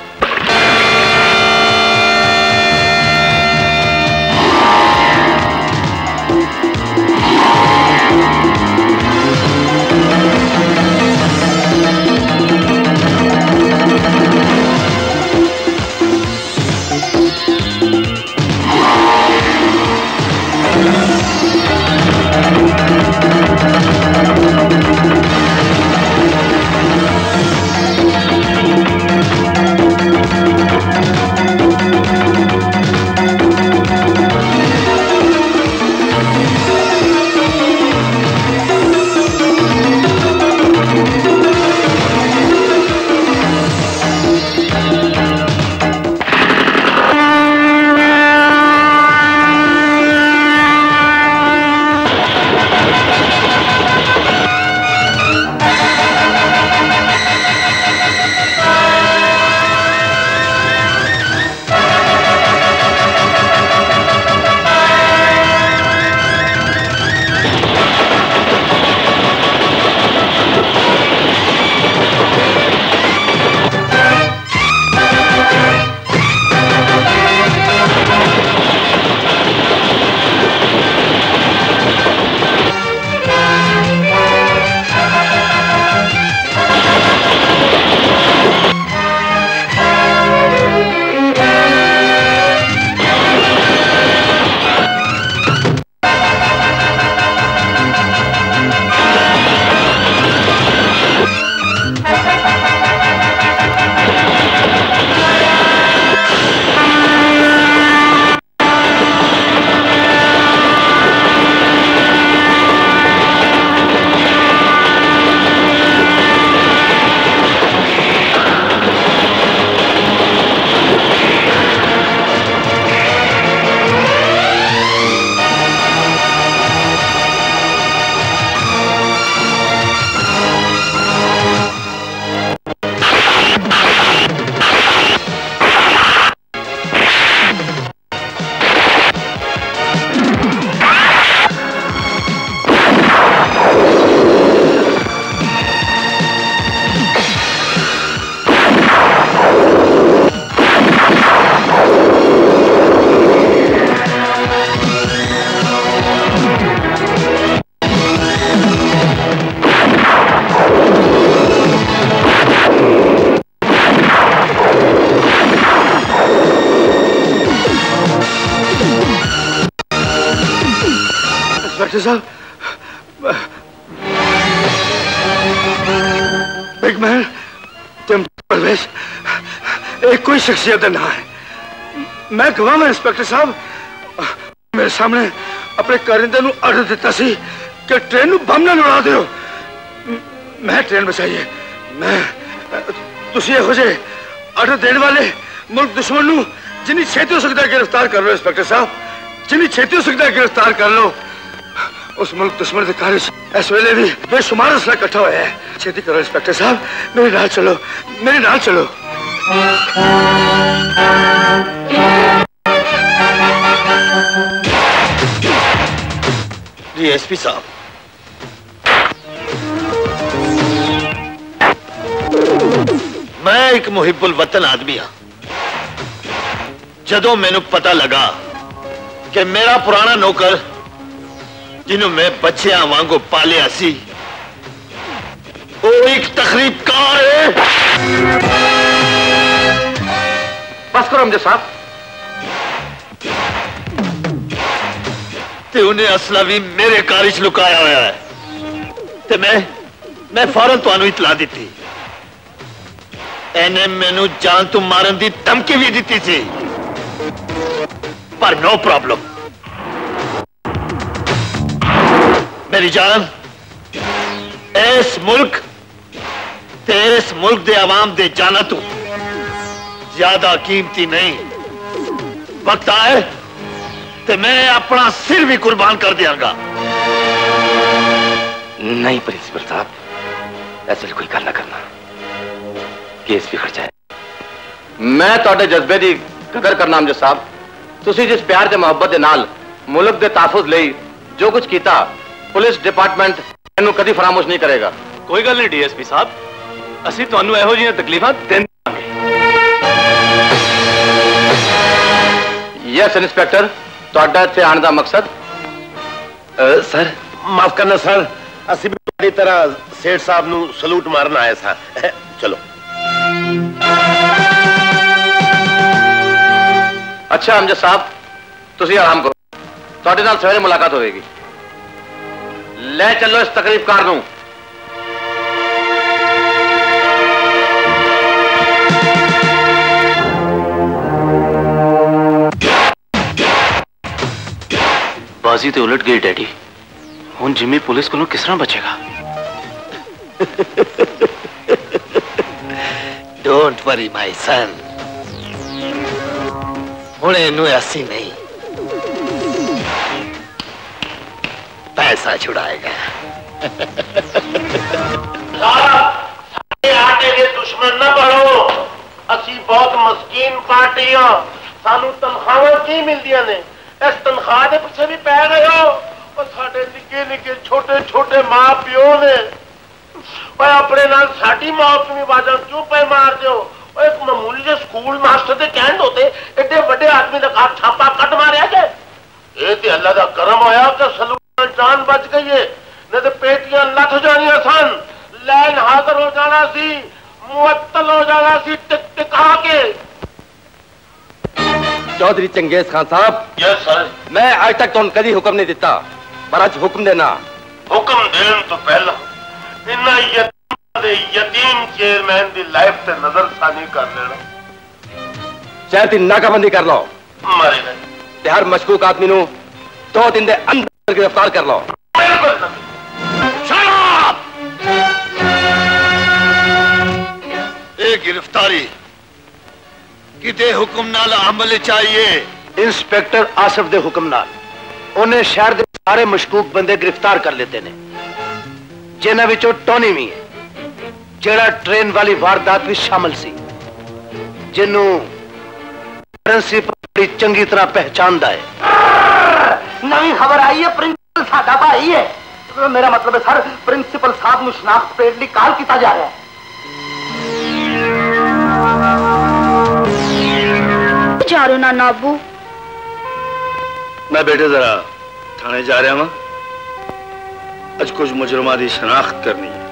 इंस्पेक्टर साहब, बिग मैन परवेज एक कोई शख्सियत ना है। मैं गवाह में इंस्पेक्टर साहब, मेरे सामने अपने कारिंदे नूं आर्डर दिता सी कि ट्रेन नूं बम ना उड़ा दिओ। मैं ट्रेन बचाई है। मैं तुसी इहो जे आर्डर देने वाले मुल्क दुश्मन नूं जिन्नी छेती हो सकता है गिरफ्तार कर लो इंस्पेक्टर साहब, जिन्नी छेती हो सकता है गिरफ्तार कर लो। उस मुल्क दुश्मन के कार्य इस वेले भी बेशुमार असला इकट्ठा हुआ है। छेती करो इंस्पेक्टर साहब, मेरे नाल चलो, मेरे नाल चलो। डीएसपी साहब, मैं एक मुहिब्बुल वतन आदमी हाँ। जदों मैनू पता लगा कि मेरा पुराना नौकर जिन्हों मैं बच्चियां वांगू पालिया सी वो एक तकरीबकार है। बस करो अमजद साहब। ते उन्हें असला भी मेरे कार च लुकाया हुआ है। ते मैं मैं फौरन तुहानू इतला दी। एने मैनू जान तू मारन की धमकी भी दी थी, पर नो प्रॉब्लम। मेरी जान इस मुल्क ते इस मुल्क दे आवाम दे जाना तू ज्यादा कीमती नहीं। वक्त आए ते मैं अपना सिर भी कुर्बान कर दियांगा। नहीं प्रिंसिपल साहब, ऐसे कोई गल ना करना, केस बिगड़ जाए। मैं तुहाडे जज्बे की कदर करना अमजद साहब। तुसी जिस प्यार ते मोहब्बत दे नाल मुल्क दे तहफुज लई जो कुछ कीता, पुलिस डिपार्टमेंट इन्हू कदी फरामोश नहीं करेगा। कोई गल नहीं डीएसपी साहब, असीं तुहानू इहो जिहियां तकलीफां देंदे रहांगे। यस इंस्पेक्टर, तुहाडा इत्थे आने दा मकसद? आ, सर माफ करना सर, असीं भी तुहाडी तरह सेठ साहब नू सलूट मारन आए सा। चलो। अच्छा अमजद साहब, तुसी आराम करो, तुहाडे नाल सवेरे मुलाकात होगी। ले चलो इस तकरीबकार नू। बाजी तो उलट गई डैडी, हुण जिम्मी पुलिस को किस तरह बचेगा? डोंट वरी माय सन, हुण इनू असी नहीं पैसा छुड़ाएगा। आटे के दुश्मन ना बढ़ो, असी बहुत मस्कीन पार्टी हाँ। सानू तनख्वाहां की मिलदियां ने, इस तनख्वाह के पिछे भी पै गए हो। और साडे निके निके छोटे छोटे मां प्यो ने, अपने नाल साडी मौत भी बाजा क्यों पे मार दो? एक मामूली जे स्कूल मास्टर के कहन होते एडे बड़े आदमी का घर छापा कट मारिया जाए। ये तो अल्लाह का करम होया कि सलूट जान बच गई है, नहीं तो पेटियां लथ जानिया सन, लैन हाजिर हो जाना सी, मुअत्तल हो जाना सी टिक टिका के। चौधरी चंगेज खान साहब। Yes sir. मैं आज तक तुम कभी हुक्म नहीं दिता, पर आज हुक्म देना। हुक्म देने तो पहला इन्ना यतीम दे यतीम चेयरमैन की लाइफ ते नजरसानी कर लेना। शायद नाकाबंदी कर लो, मारे नहीं ते हर मशकूक आदमी नू दो दिन दे अंदर गिरफ्तार कर लो। ये गिरफ्तारी किते हुक्म नाल अमल चाहिए? इंस्पेक्टर आसिफ दे हुक्म नाल उन्हें शहर दे सारे मशकूक बंदे गिरफ्तार कर लेते ने, जिन्हां विचों टोनी भी है, जेड़ा ट्रेन वाली वारदात भी शामिल सी, जिन्नू प्रिंसिपल बड़ी चंगी तरह पहचानदा है। नवी खबर आई है, प्रिंसिपल साडा भाई है। मेरा मतलब है सर, प्रिंसिपल साहब नू शनाख्त पेड़ ली काल किया जा रहा है। जा रहे हो नाना अबू? मैं बेटे जरा थाने जा रहा हूं, अज कुछ मुजरमा की शनाख्त करनी है।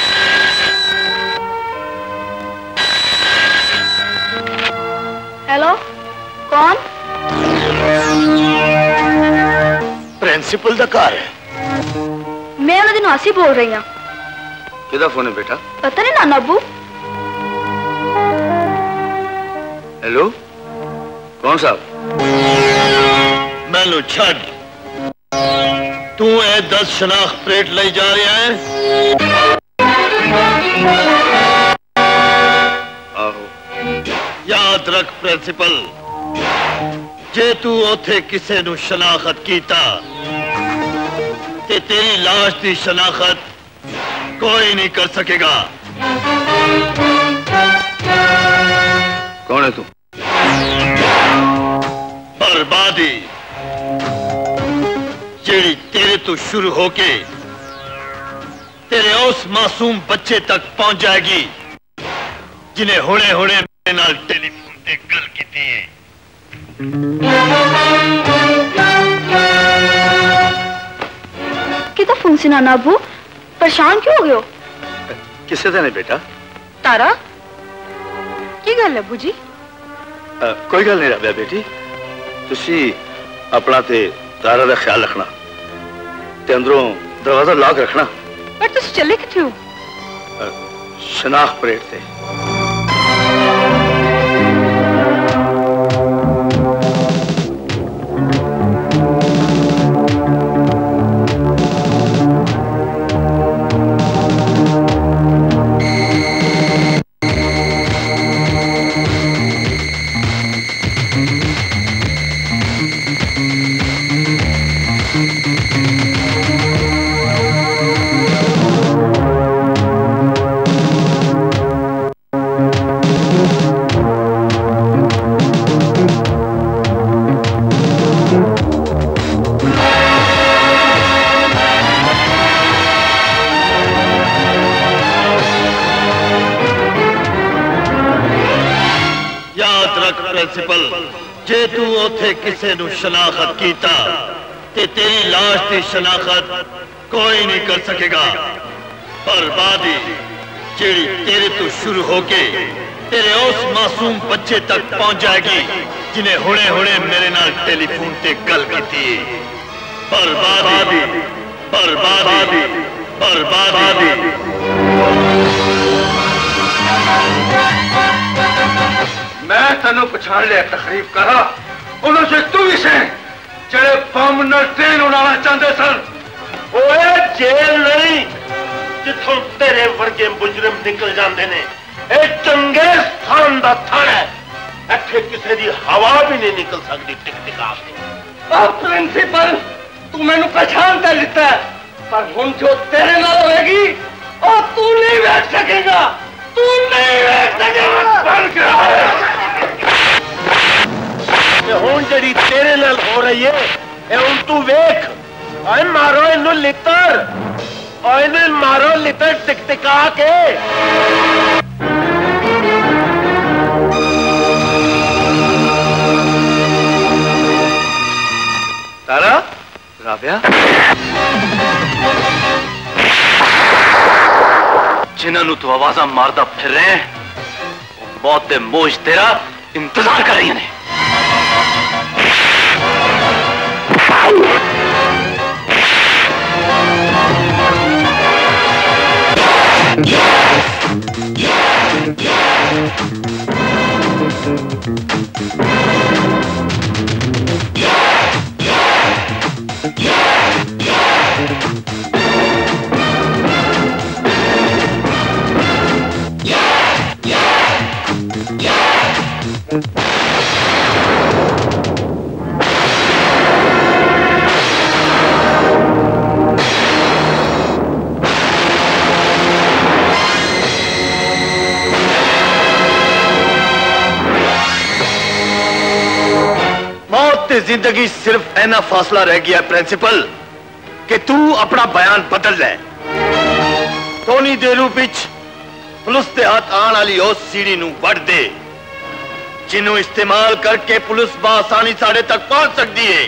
हेलो, कौन? प्रिंसिपल दा घर है। मैं उन्होंने नासी बोल रही हूँ। किदा फोन है बेटा? पता नहीं नाना अबू। हेलो, कौन साहब? मैनू छड़, तू ए दस शनाख्त प्लेट ले जा रहा है? आहो। याद रख प्रिंसिपल, जे तू उथे किसे नू शनाख्त कीता ते तेरी लाश की शनाख्त कोई नहीं कर सकेगा। कौन है तू? बर्बादी जेड़ी तेरे तो शुरू होके तेरे उस मासूम बच्चे तक पहुंच जाएगी जिन्हें होने होने मेरे नाल टेलीफोन पे गल की है। कितना फोन से नाना अबू, परेशान क्यों हो गए हो? किसे देने बेटा? तारा की गल है अबू जी? आ, कोई गल नहीं रहा बेटी, तुसी अपना ते तारा का ख्याल रखना ते अंदरों दरवाजा लॉक रखना। पर तुम चले किथे हो? शनाख्त परेड से। प्रिंसिपल, जे तू उथे किसे नू शनाख्त कीता ते तेरी लाश की शनाख्त कोई नहीं कर सकेगा। बर्बादी जेड़ी तेरे तो शुरू होके तेरे उस मासूम बच्चे तक पहुंच जाएगी जिन्हें होने होने मेरे नाल टेलीफोन पे गल की थी। बर्बादी बर्बादी बर्बादी। मैं तेनों पछाण लिया, तकरीब करा उन्होंने तू भी से जेड़े बम न ट्रेन उड़ाना चाहते सन। ओए जेल नहीं जिथों तेरे वर्गे मुजरिम निकल जाते ने, ए चंगेज खान दा थाना है। इत्थे किसी दी हवा भी नहीं निकल सकती टिक टिका के। प्रिंसिपल, तू मैनू पछाण कर लिता है, पर हुण जो तेरे नाल होएगी और तू नहीं वेख सकेगा, तू नहीं वेख सकेगा। हुण जड़ी तेरे नाल हो रही है ए हुण तू वेख। ओए मारो इन्नू लितर, ओए इन्नू मारो लितर टिकटिका के। तारा, राबिया, जिन्होंने तू आवाजा मारदा फिर रहे हैं, मौत दे मोज तेरा इंतजार कर रही ने। जिंदगी सिर्फ ऐना फासला रह गया प्रिंसिपल कि तू अपना बयान बदल ले। टोनी दे रूप पुलिस के हाथ आने वाली उस सीढ़ी नू वड़ दे जिन्हों इस्तेमाल करके पुलिस बआसानी साढ़े तक पहुंच सकती है।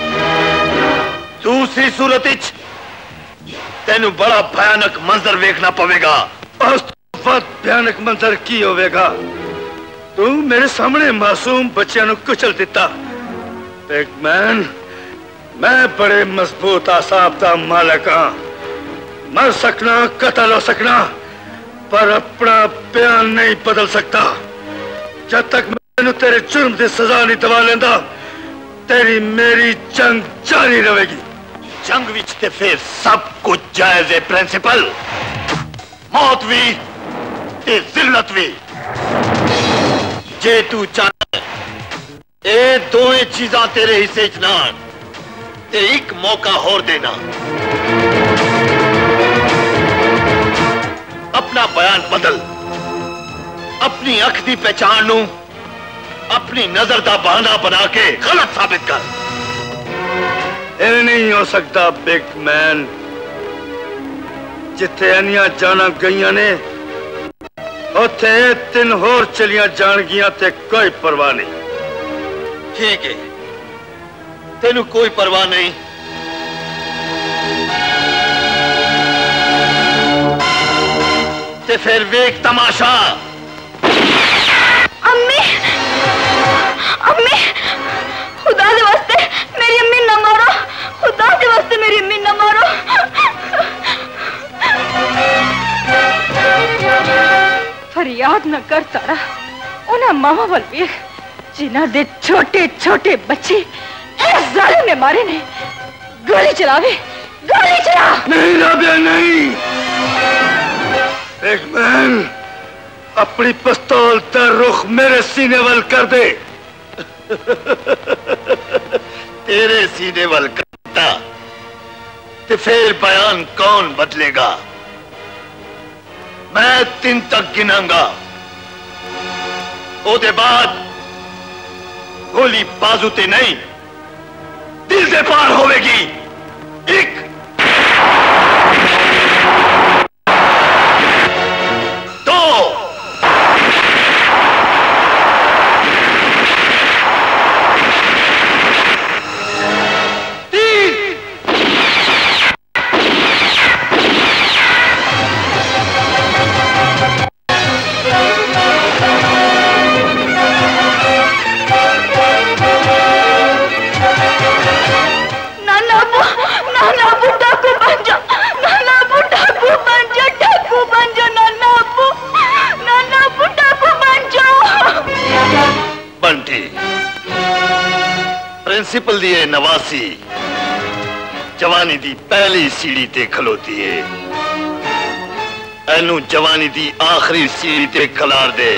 दूसरी सूरत तेनू बड़ा भयानक मंजर वेखना पवेगा। उस वक्त भयानक मंजर की होवेगा? तू मेरे सामने मासूम बच्चों को कुचल दिता। एक मैन, मैं बड़े मजबूत आसाब का मालिक हाँ, मर सकना, कत्ल हो सकना, पर अपना बयान नहीं बदल सकता। जब तक मैंने तेरे जुर्म की सजा नहीं दवा लेंदा, तेरी मेरी जंग जारी रहेगी। जंग विच ते फिर सब कुछ जायज है प्रिंसिपल, मौत भी ते जिल्लत भी। जे तू चाहे ये दोवें चीजा तेरे हिस्से च ना ते एक मौका होर देना, अपना बयान बदल, अपनी अख की पहचान नू अपनी नजर का बहाना बना के गलत साबित कर। ये नहीं हो सकता बिग मैन। जिथे अन्या जाना गईया ने उथे तीन होर चलिया जानगियां ते कोई परवाह नहीं। ठीक है, तेनू कोई परवाह नहीं, ते फिर वेख तमाशा। अम्मी, अम्मी, खुदा दे वास्ते मेरी अम्मी न मारो, खुदा दे वास्ते मेरी अम्मी न मारो। फरियाद न कर तारा, उन्हें मामा वल वेख जिन्हां दे छोटे छोटे बच्चे इस जालिम ने मारे ने। गोली चलावे, गोली चला। नहीं राबिया नहीं, बिग मैन अपनी पिस्तौल का रुख मेरे सीने वाल कर दे। तेरे सीने वाल करता ते फिर बयान कौन बदलेगा? मैं तीन तक गिनांगा, ओदे बाद गोली बाजू ते नहीं दिल से पार होवेगी। एक, दो, प्रिंसिपल दी नवासी जवानी दी पहली सीढ़ी ते खलोती है, एनू जवानी दी आखिरी सीढ़ी ते खलार दे।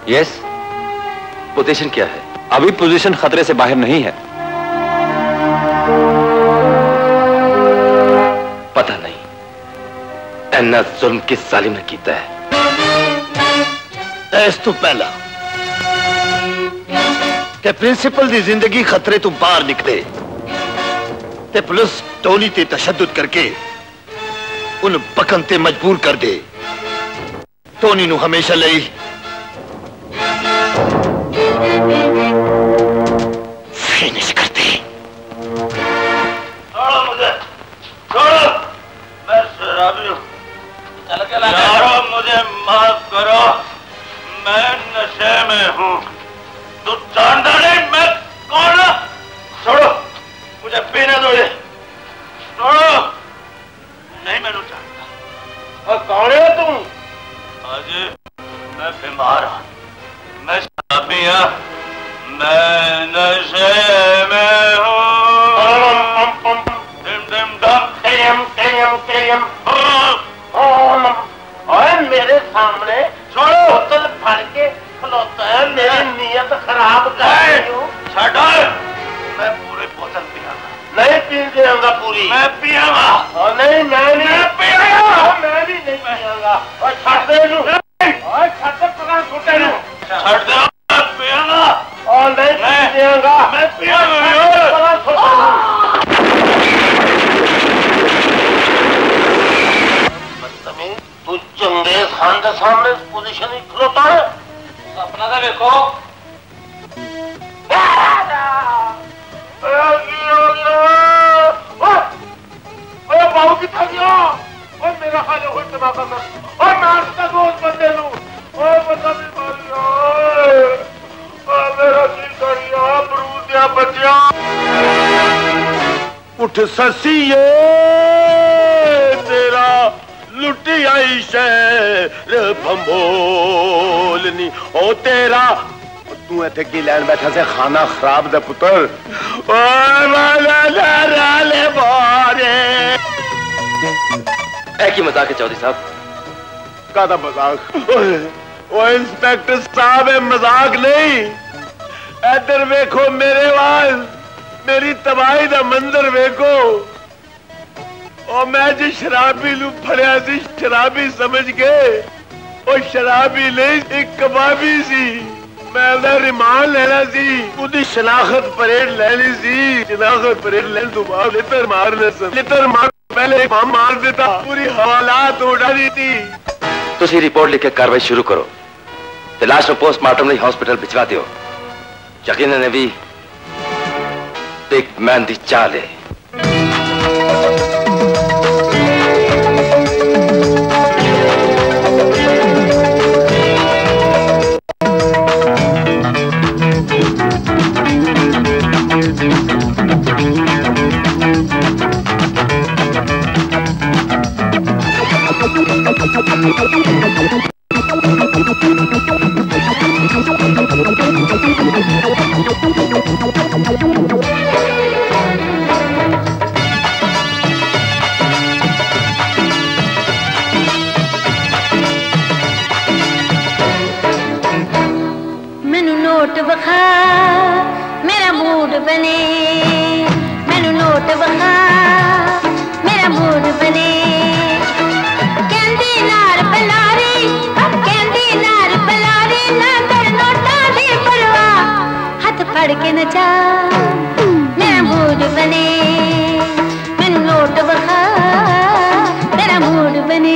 यस। पोजीशन क्या है? अभी पोजीशन खतरे से बाहर नहीं है। पता नहीं इन्ना जुल्म किस जालिम ने कीता है। इस तो पहला कि प्रिंसिपल की जिंदगी खतरे तो बाहर निकले ते पुलिस टोनी ते तशद्दुद करके उन पकन ते मजबूर कर दे। टोनी नु हमेशा लई फिनिश कर दे। छोड़ो मुझे, छोड़ो, मैं शराबी हूं। यारो मुझे माफ करो, मैं नशे में हूं। तू जानता नहीं मैं कौन हूं? छोड़ो, मुझे पीने दो ये। छोड़ो, नहीं मैं जानता। और कौन है तुम? अजय, मैं बीमार हूं, मैं शराबी हूं, मैं नशे में हूं। डिम डिम डम टेम टेम टेम। और मेरे सामने छोड़ो बोतल भर के खलोता है, मेरी नीयत खराब कर रही हूँ। छोड़ो, मैं पूरी बोतल पियागा। नहीं पी देगा पूरी। मैं पियागा। और नहीं मैं नहीं पियागा। मैं भी नहीं पियागा। और छड़ दे लूं। और छड़ दे पकान छूटे लूं। छड़ दे मैं पियागा। और नहीं पी देगा। मैं पियागा। पकान छूटे लूं। तू चंगेज खान के सामने पोजीशन ही खलोता है। अपना तो देखो। बाबू कितना गया? और मेरा हाल हो इतना कर और मैं उसका दोस्त बंदे लूं। और बंदा भी मार गया। और मेरा दिल कर गया बरूदिया बचिया। उठ ससिए तेरा लुटी आई शहर भंबोलनी ओ तेरा। तू इतने की लैन बैठा से खाना खराब दे पुत्र। ऐ की मजाक है चौधरी साहब? कादा मजाक? ओ इंस्पेक्टर साहब है मजाक नहीं। इधर देखो मेरे वाल, मेरी तबाही का मंजर देखो। और मैं जी शराबी नू फड़िया सी शराबी समझ के। और शराबी नहीं एक कबाबी सी। मैं उधर रिमांड लेना सी, उदी शनाख्त परेड लेनी सी। शनाख्त परेड लेने तो बाद लितर मारने से लितर मार पहले एक मार देता। पूरी हवालात उड़ा दी थी। तुसी रिपोर्ट लिख के कार्रवाई शुरू करो। ते लाश में पोस्टमार्टम नहीं हॉस्पिटल भिजवा दियो। यकीनन ने भी बिग मैन दी चाल है। मैनू नोट वखा मेरा मूड बने। मैनू नोट वखा मेरा मूड बने। कहंदी नार पलारी कहंदी नार पलारी ना कर नोटा दी परवाह। हाथ फड़ के नचा मेरा मूड बने। मैनू नोट वखा मेरा मूड बने।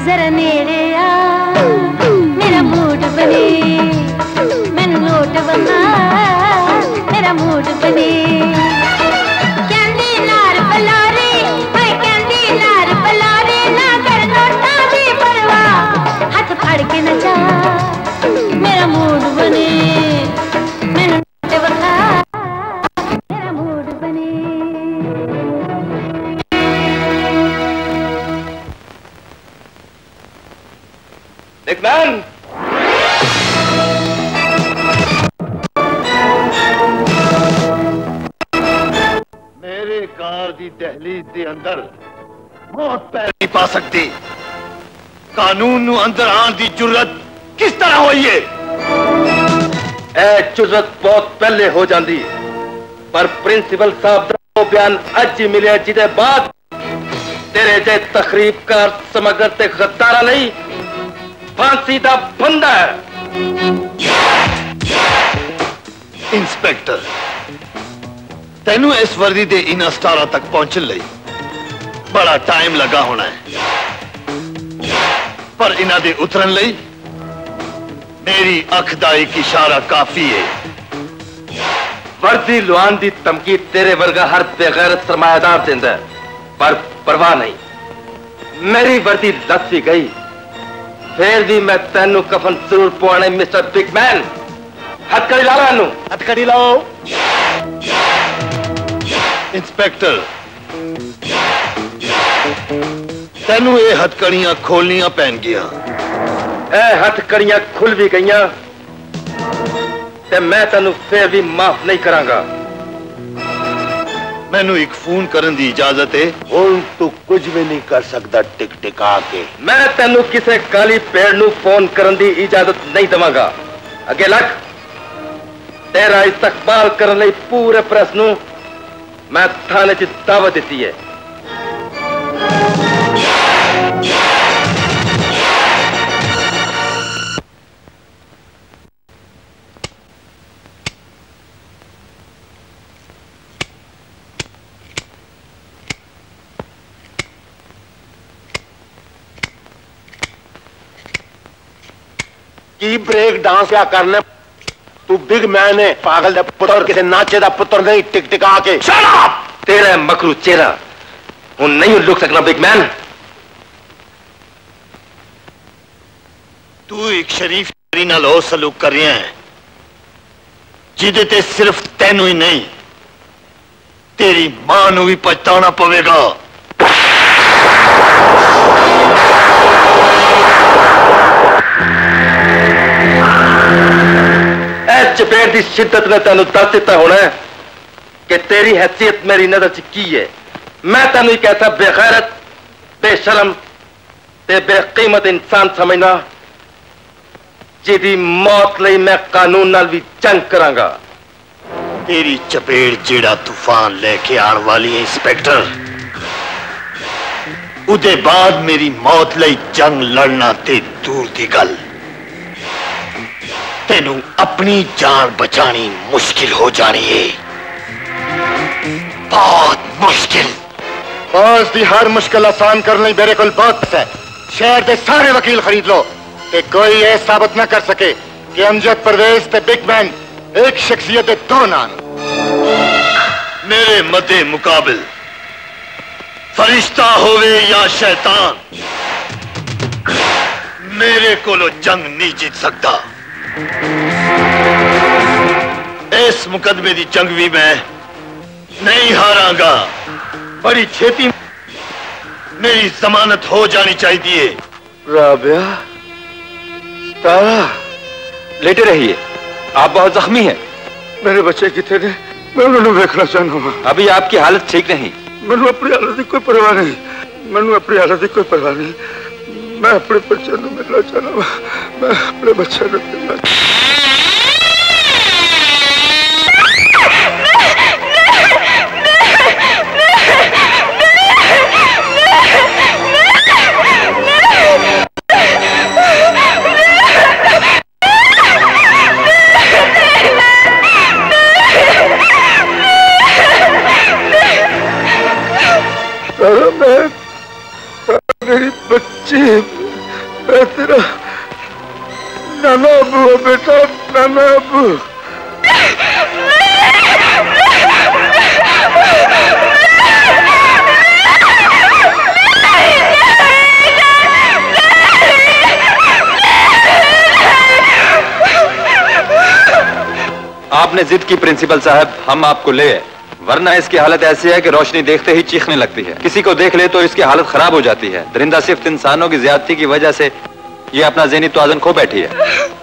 जरा नेड़े आ मेरा मूड बने मैनू नोट बना मेरा मूड बने कहंदी लार बलारे हाय कहंदी लार बलारे ना कर नोटा दी परवाह हाथ फड़ के नचा मेरा मूड बने मैनू नोट बना मेरा मूड बने बिग मैन मेरे कार दी दहलीज दे अंदर मौत पैर नहीं पा सकती कानून नू अंदर आने दी जुर्रत किस तरह हुई है ए जुर्रत बहुत पहले हो जाती पर प्रिंसिपल साहब दा बयान अज ही मिले जिदे बाद तेरे जे तकरीबकार समगर ते गद्दारा नहीं फांसी दा बंदा है इंस्पेक्टर तेनू इस वर्दी दे इन अस्टारा तक पहुंचने लई बड़ा टाइम लगा होना है पर इन्हां दे उतरन लई मेरी अख दा एक इशारा काफी है वर्दी लुआन दी धमकी तेरे वर्गा हर बेगैरत सरमायादार देंदा है पर परवाह नहीं मेरी वर्दी लग सी गई फिर भी मैं तेनू कफन जरूर पवाने मिस्टर बिग मैन हथकड़ी ला ला हथकड़ी लाओ इंस्पेक्टर तेनू ये हथकड़ियां खोलनियां पैन गया ए हथकड़ियां खुल भी गईयां ते मैं तेनू फिर भी माफ नहीं करांगा मैनू एक फोन करने की इजाजत है हुण तू कुछ भी नहीं कर सकता टिक टिका के मैं तेनू किसे काली पेड़ नू फोन करने की इजाजत नहीं दवांगा अगे लग तेरा इस्तकबाल करने लई पूरे प्रेस नू मैं थाने च दावत दी है की ब्रेक डांस क्या करने तू बिग मैन है पागल दे पुत्र किसी नाचे दा पुत्र नहीं टिक टिका के शट अप तेरा मकरू चेहरा हूं नहीं लुक सकना बिग मैन तू एक शरीफ नाल हो सलूक कर रहा है जिदे ते सिर्फ तेनू ही नहीं तेरी मां नू भी पछताना पवेगा चपेट की शिद्दत ने तेन दस दिता होना है कि तेरी हैसियत मेरी नजर च की है मैं तेन एक ऐसा बेगैरत बेशरम ते बेकीमत इंसान समझना जिदी मौत लई मैं कानून नाल भी जंग करांगा तेरी चपेट जेड़ा तूफान लेके आने वाली है इंस्पेक्टर उदे बाद मेरी मौत लई जंग लड़ना ते दूर दी गल तेनू अपनी जान बचानी मुश्किल हो जानी है बहुत मुश्किल बॉस दी हर मुश्किल आसान करने मेरे को बहुत है शहर के सारे वकील खरीद लो कि कोई यह साबित न कर सके कि अमजद परवेज ते बिग मैन एक शख्सियत दो नाम मेरे मते मुकाबिल फरिश्ता होवे या शैतान मेरे कोलो जंग नहीं जीत सकता इस मुकदमे की जंग भी मैं नहीं हारांगा बड़ी छेती मेरी जमानत हो जानी चाहिए राबिया तारा लेटे रहिए आप बहुत जख्मी हैं मेरे बच्चे कितने ने मैं उन्होंने देखना चाहूँ अभी आपकी हालत ठीक नहीं मैनू अपनी हालत की कोई परवाह नहीं मैनू अपनी हालत की कोई परवाह नहीं मैं अपने बच्चे को मिलना चाहना मैं अपने बच्चे को मिलना मेरी बच्ची मैं तेरा नाना अबू है बेटा, नाना अबू। आपने जिद की प्रिंसिपल साहब, हम आपको ले आए, वरना इसकी हालत ऐसी है कि रोशनी देखते ही चीखने लगती है। किसी को देख ले तो इसकी हालत खराब हो जाती है। दरिंदा सिर्फ इंसानों की ज्यादती की वजह से ये अपना ज़हनी तवाज़ुन खो बैठी है।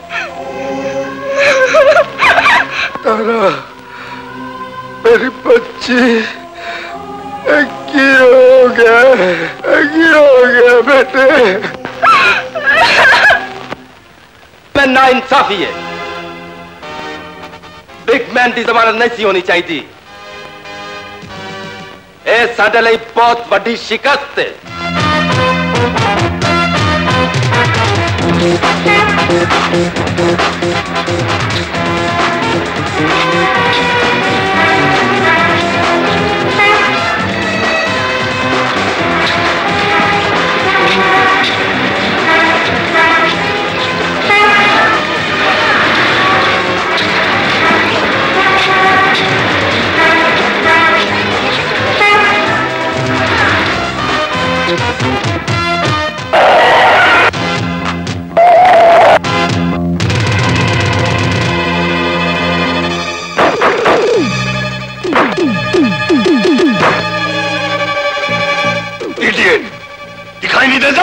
तारा, मेरी बच्ची की हो गया, की हो गया बेटे। मैं ना इंसाफी है, बिग मैन की जमानत नहीं सी होनी चाहिए। ਇਹ ਸਾਡੇ ਲਈ ਬਹੁਤ ਵੱਡੀ ਸ਼ਿਕਸਤ ਹੈ। दिखाई नहीं देता?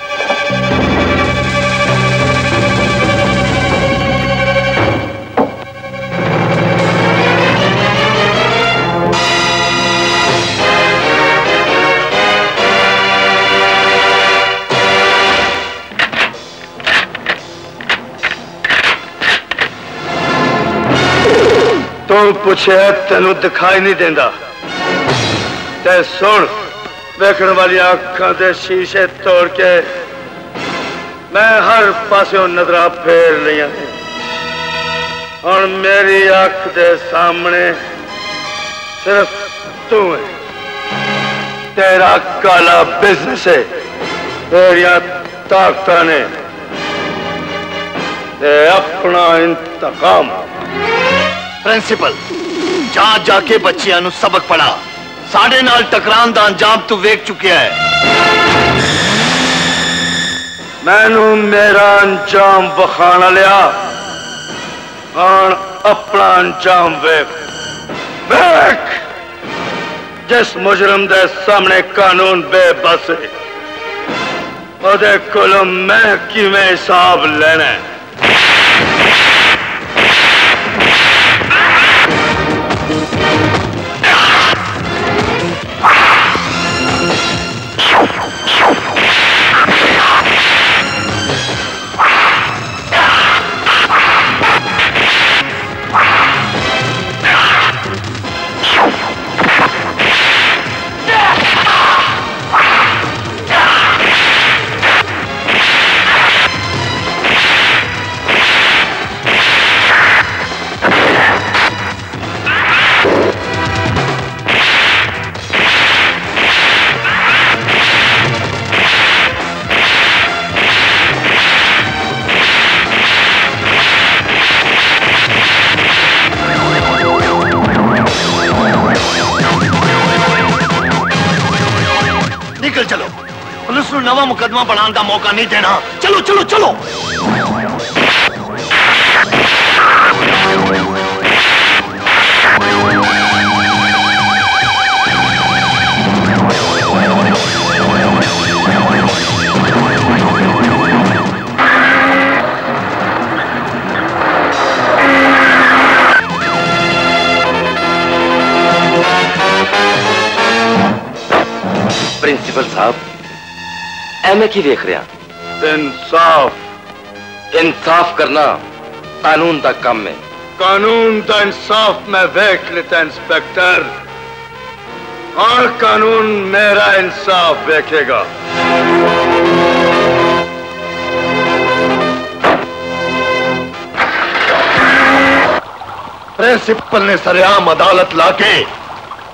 तू पूछे तेनू दिखाई नहीं देता? ते सुन, देखने वाली आंखों के शीशे तोड़ के मैं हर पासों नजरा फेर लिया और मेरी आंख के सामने सिर्फ तू है। तेरा काला बिजनेस है, तेरिया ताकत ने ते अपना इंतकाम। प्रिंसिपल, जा जाके बच्चियां नू सबक पढ़ा। साढ़े नाल टकरान दा अंजाम तू वेख चुकिया है। मैनू मेरा अंजाम बखाना लिया और अपना अंजाम वेख वेख। जिस मुजरम दे सामने कानून बेबस है, ओदे कोलों मैं किवें हिसाब लेना है। निकल चलो, पुलिस को नवा मुकदमा बनाने का मौका नहीं देना। चलो चलो चलो। प्रिंसिपल साहब, एम की वेख रहा? इंसाफ इंसाफ करना कानून का काम है। कानून का इंसाफ मैं वेख लेता इंस्पेक्टर, और कानून मेरा इंसाफ देखेगा। प्रिंसिपल ने सरेआम अदालत लाके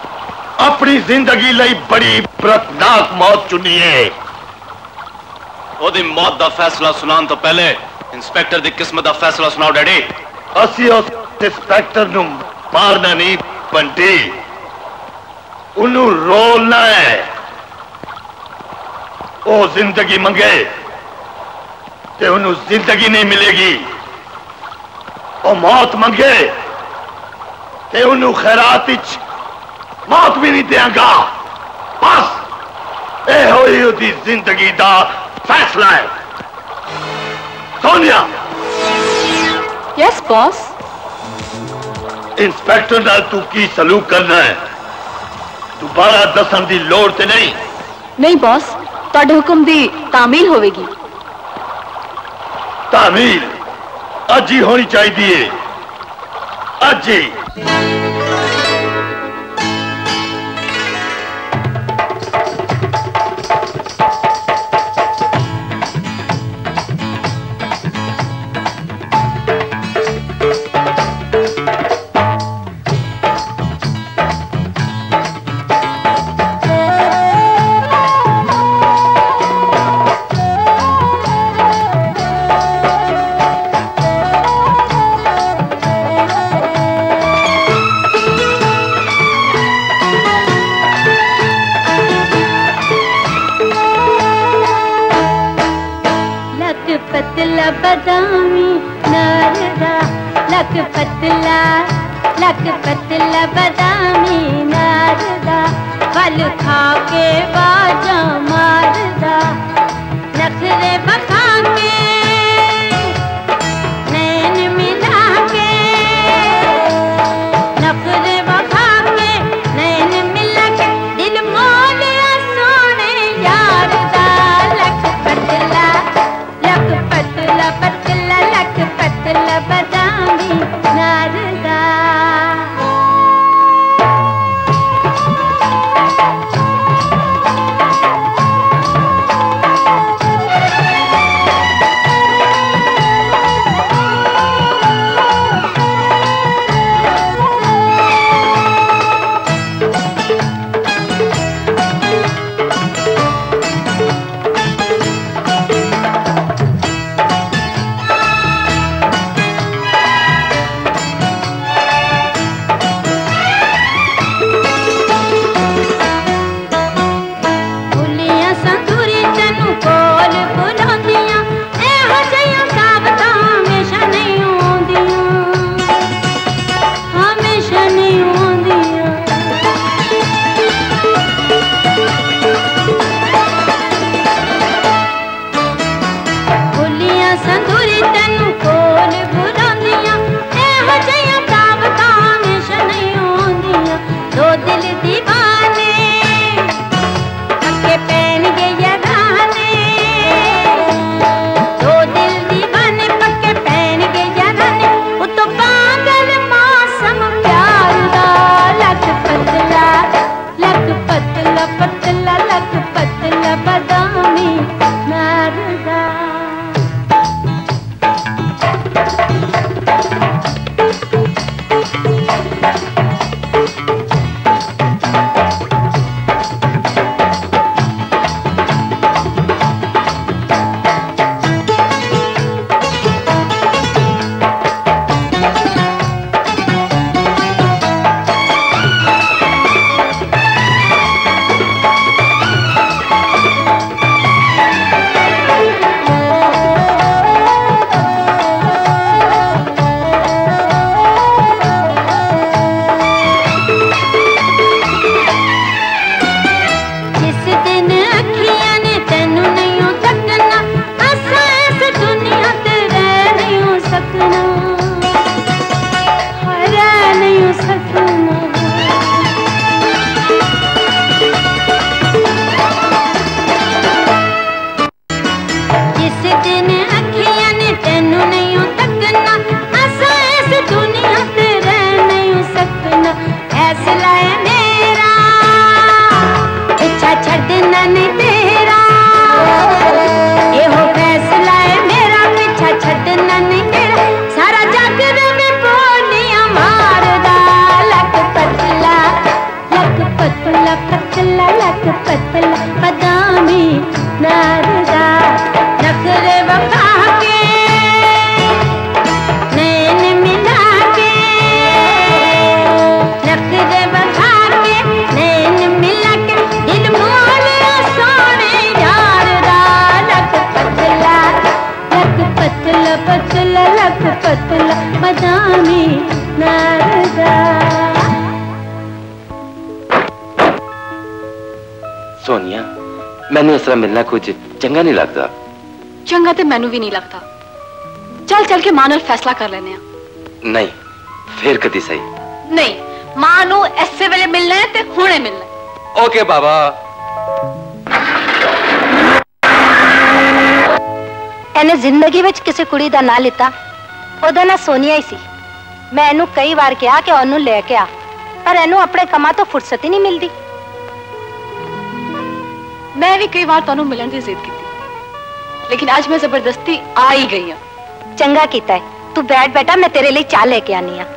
अपनी जिंदगी लाई बड़ी इबरतनाक मौत चुनी है। ओदी मौत दा फैसला सुनान तो पहले इंस्पेक्टर दी किस्मत दा फैसला सुनाओ डैडी। असी उस इंस्पेक्टर नु मारना नहीं बंटी, उन्हें रोलना है। वो जिंदगी मंगे ते उन्हें जिंदगी नहीं मिलेगी, वो मौत मंगे ते उन्हें खैरात विच मौत भी नहीं देंगा। बस ये होई उदी जिंदगी दा फैसला है। सोनिया। Yes boss. इंस्पेक्टर नाल तू की सलूक करना है दोबारा दसन दी लोड़ ते नहीं। नहीं बॉस, तुहाडे हुक्म दी तामील होवेगी। तामील अज ही होनी चाहिए, अज ही। बदामी नारदा लक पतला लक पतला बदामी नारदा फल खा के बाजा मारदा नखरे बखा के नैन मिला के नखरे बखा के नैन मिला के दिल मोल सोने यार दा लक पतला लक पतला पतला लक पतला बदामी नारदा। पतला बदामी नारदा। सोनिया, मैंने इस तरह मिलना कुछ चंगा नहीं लगता। चंगा तो मैनू भी नहीं लगता। चल चल के मां नाल फैसला कर लेने। नहीं, फिर कदी सही नहीं, मां नू ऐसे वेले मिलना है ते हुणे मिलना है। ओके बाबा। एने जिंदगी विच किसी कुड़ी दा ना लिता, ओदा ना सोनिया ही सी। मैं इनू कई बार कहा कि ओनू लेके आ, पर इनू अपने कमा तो फुर्सत ही नहीं मिलती। मैं भी कई बार तोनू मिलन की जिद की, लेकिन आज मैं जबरदस्ती आ ही गई हूं। चंगा कीता है, तू बैठ बेटा, मैं तेरे लिए चाय लेके आनी है।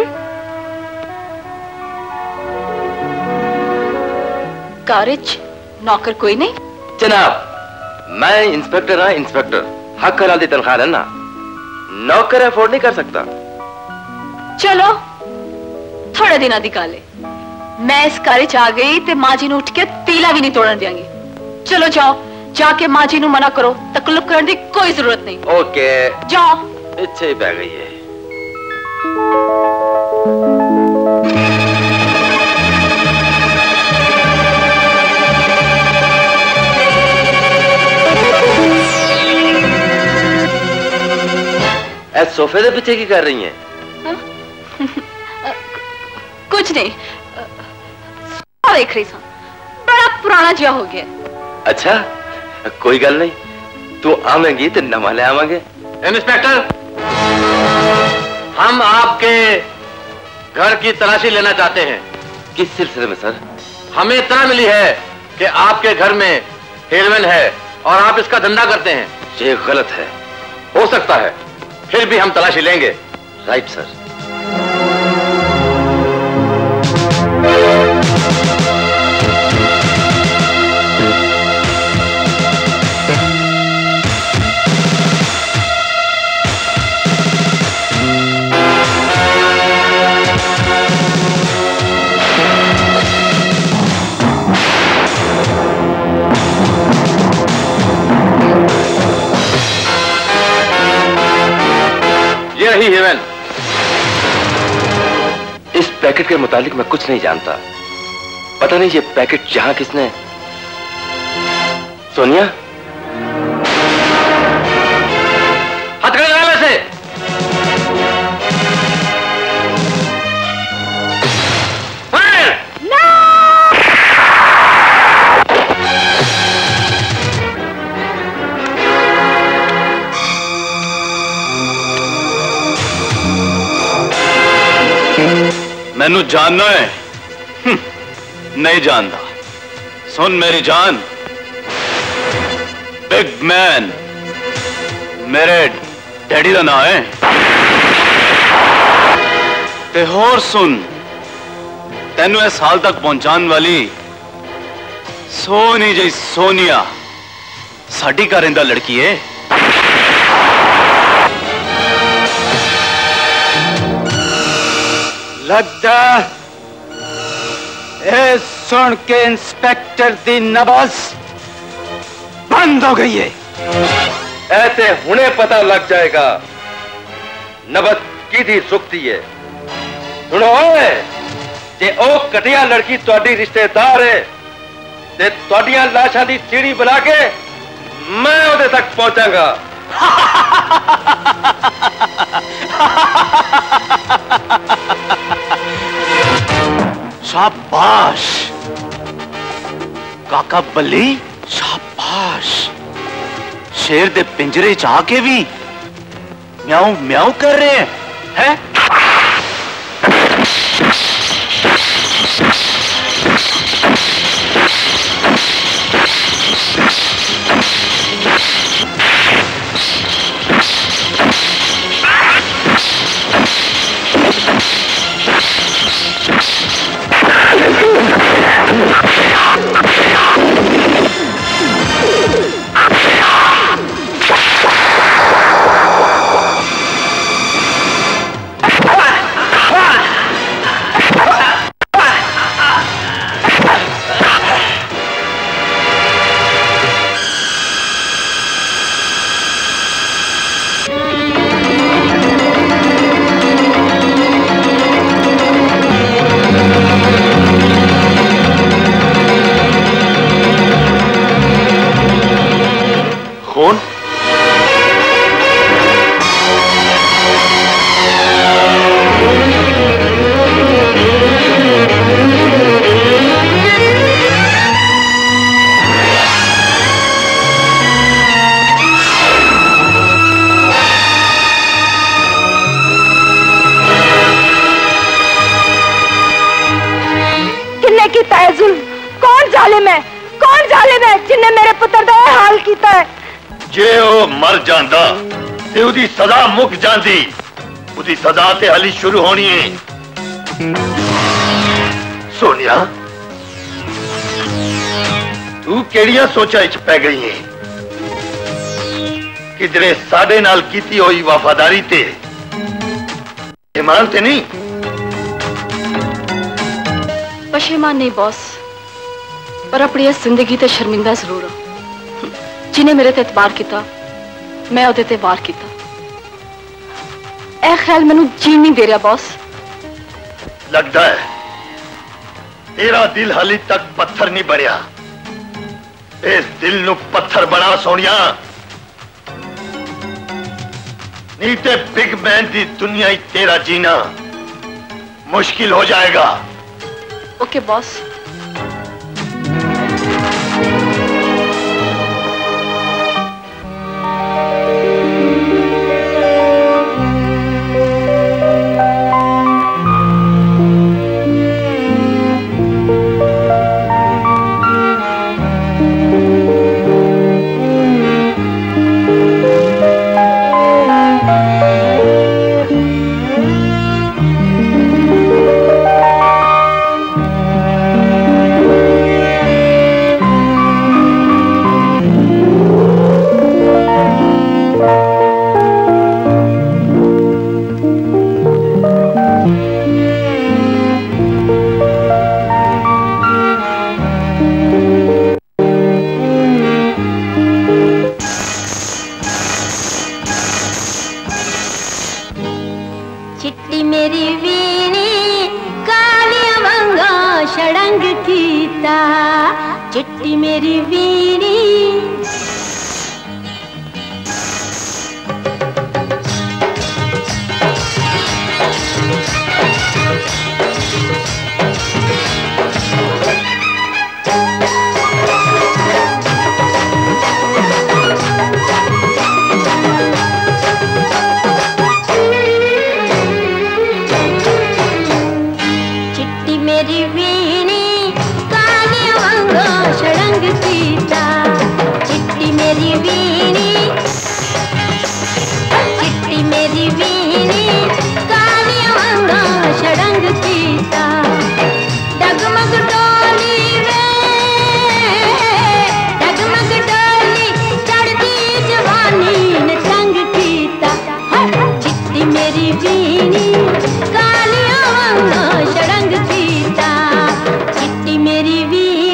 कारिज नौकर कोई नहीं? जनाब, मैं इंस्पेक्टर हाँ, इंस्पेक्टर। हक हलाल दी तनख्वाह है ना, नौकर अफोर्ड नहीं कर सकता। चलो थोड़े दिन दी गल है, मैं इस कारिज आ गई ते मां जी नू उठ के तीला भी नहीं तोड़न देंगी। चलो जाओ, जाके मां जी नू मना करो, तकल्लुफ करने की कोई जरूरत नहीं। ओके जाओ। इच्छे ही बह गई है। ऐस सोफे दे पीछे की कर रही हैं? कुछ नहीं, देख रही सा, बड़ा पुराना जिया हो गया। अच्छा, कोई गल नहीं, तू आवेंगी तो नवा ले आवांगे। इंस्पेक्टर, हम आपके घर की तलाशी लेना चाहते हैं। किस सिलसिले में सर? हमें इतना मिली है कि आपके घर में हेरोइन है और आप इसका धंधा करते हैं। ये गलत है। हो सकता है, फिर भी हम तलाशी लेंगे। Right sir. रही हेवन। इस पैकेट के मुतालिक मैं कुछ नहीं जानता। पता नहीं ये पैकेट जहां किसने। सोनिया, हथकड़ी लगा ले से। मैनू जानना है? नहीं जानता। सुन मेरी जान, बिग मैन मेरे डैडी का नाम है। ते होर सुन, तेनू इस हाल तक पहुंचाने वाली सोनी जी सोनिया साडी घर इंदा लड़की है। लगता ए सुन के इंस्पेक्टर दी नबज बंद हो गई है। ऐसे हुने पता लग जाएगा नबज की थी सुखती है। सुनो जे ओ कटिया लड़की तुहाडी रिश्तेदार है ते तुहाडियां लाशां दी सीढ़ी बना के मैं उहदे तक पहुंचांगा। शाबाश काका बल्ली, शाबाश। शेर दे पिंजरे च आके भी म्याऊ म्याऊ कर रहे हैं, हैं? कितना है जुल्म? कौन जालिम है? कौन जालिम है जिन्हें मेरे पुत्र का यह हाल किया है? जे वो मर जांदा ते उदी सजा मुक जांदी, उदी सजा ते हाली शुरू होनी है। सोनिया, तू केड़ियां सोचा इच पै गई है? किधरे साडे नाल कीती हुई वफादारी ते ईमान ते नहीं? पशेमान नहीं बॉस, पर अपनी इस जिंदगी ते शर्मिंदा जरूर हूं। जिन्हें मेरे ते एतबार किया, मैं ओदे ते वार किया। ए ख्याल मैनू जीन नहीं दे रहा बॉस। लगता है तेरा दिल हाली तक पत्थर नहीं बनया। इस दिल नू पत्थर बना सोनिया, नहीं ते बिग मैन की दुनिया ही तेरा जीना मुश्किल हो जाएगा। Okay boss. चिट्टी मेरी वीणी चिट्टी मेरी वीणी काली वंगा शड़ंग सीता चिट्टी मेरी वीणी चिट्टी मेरी वीणी काली वंगा शड़ंग सीता डगमग डोली वे डगमग डोली चढ़ती जवानी ने तंग कीता चिट्टी मेरी वीणी काली वंगा शड़ंग सीता चिट्टी मेरी वीणी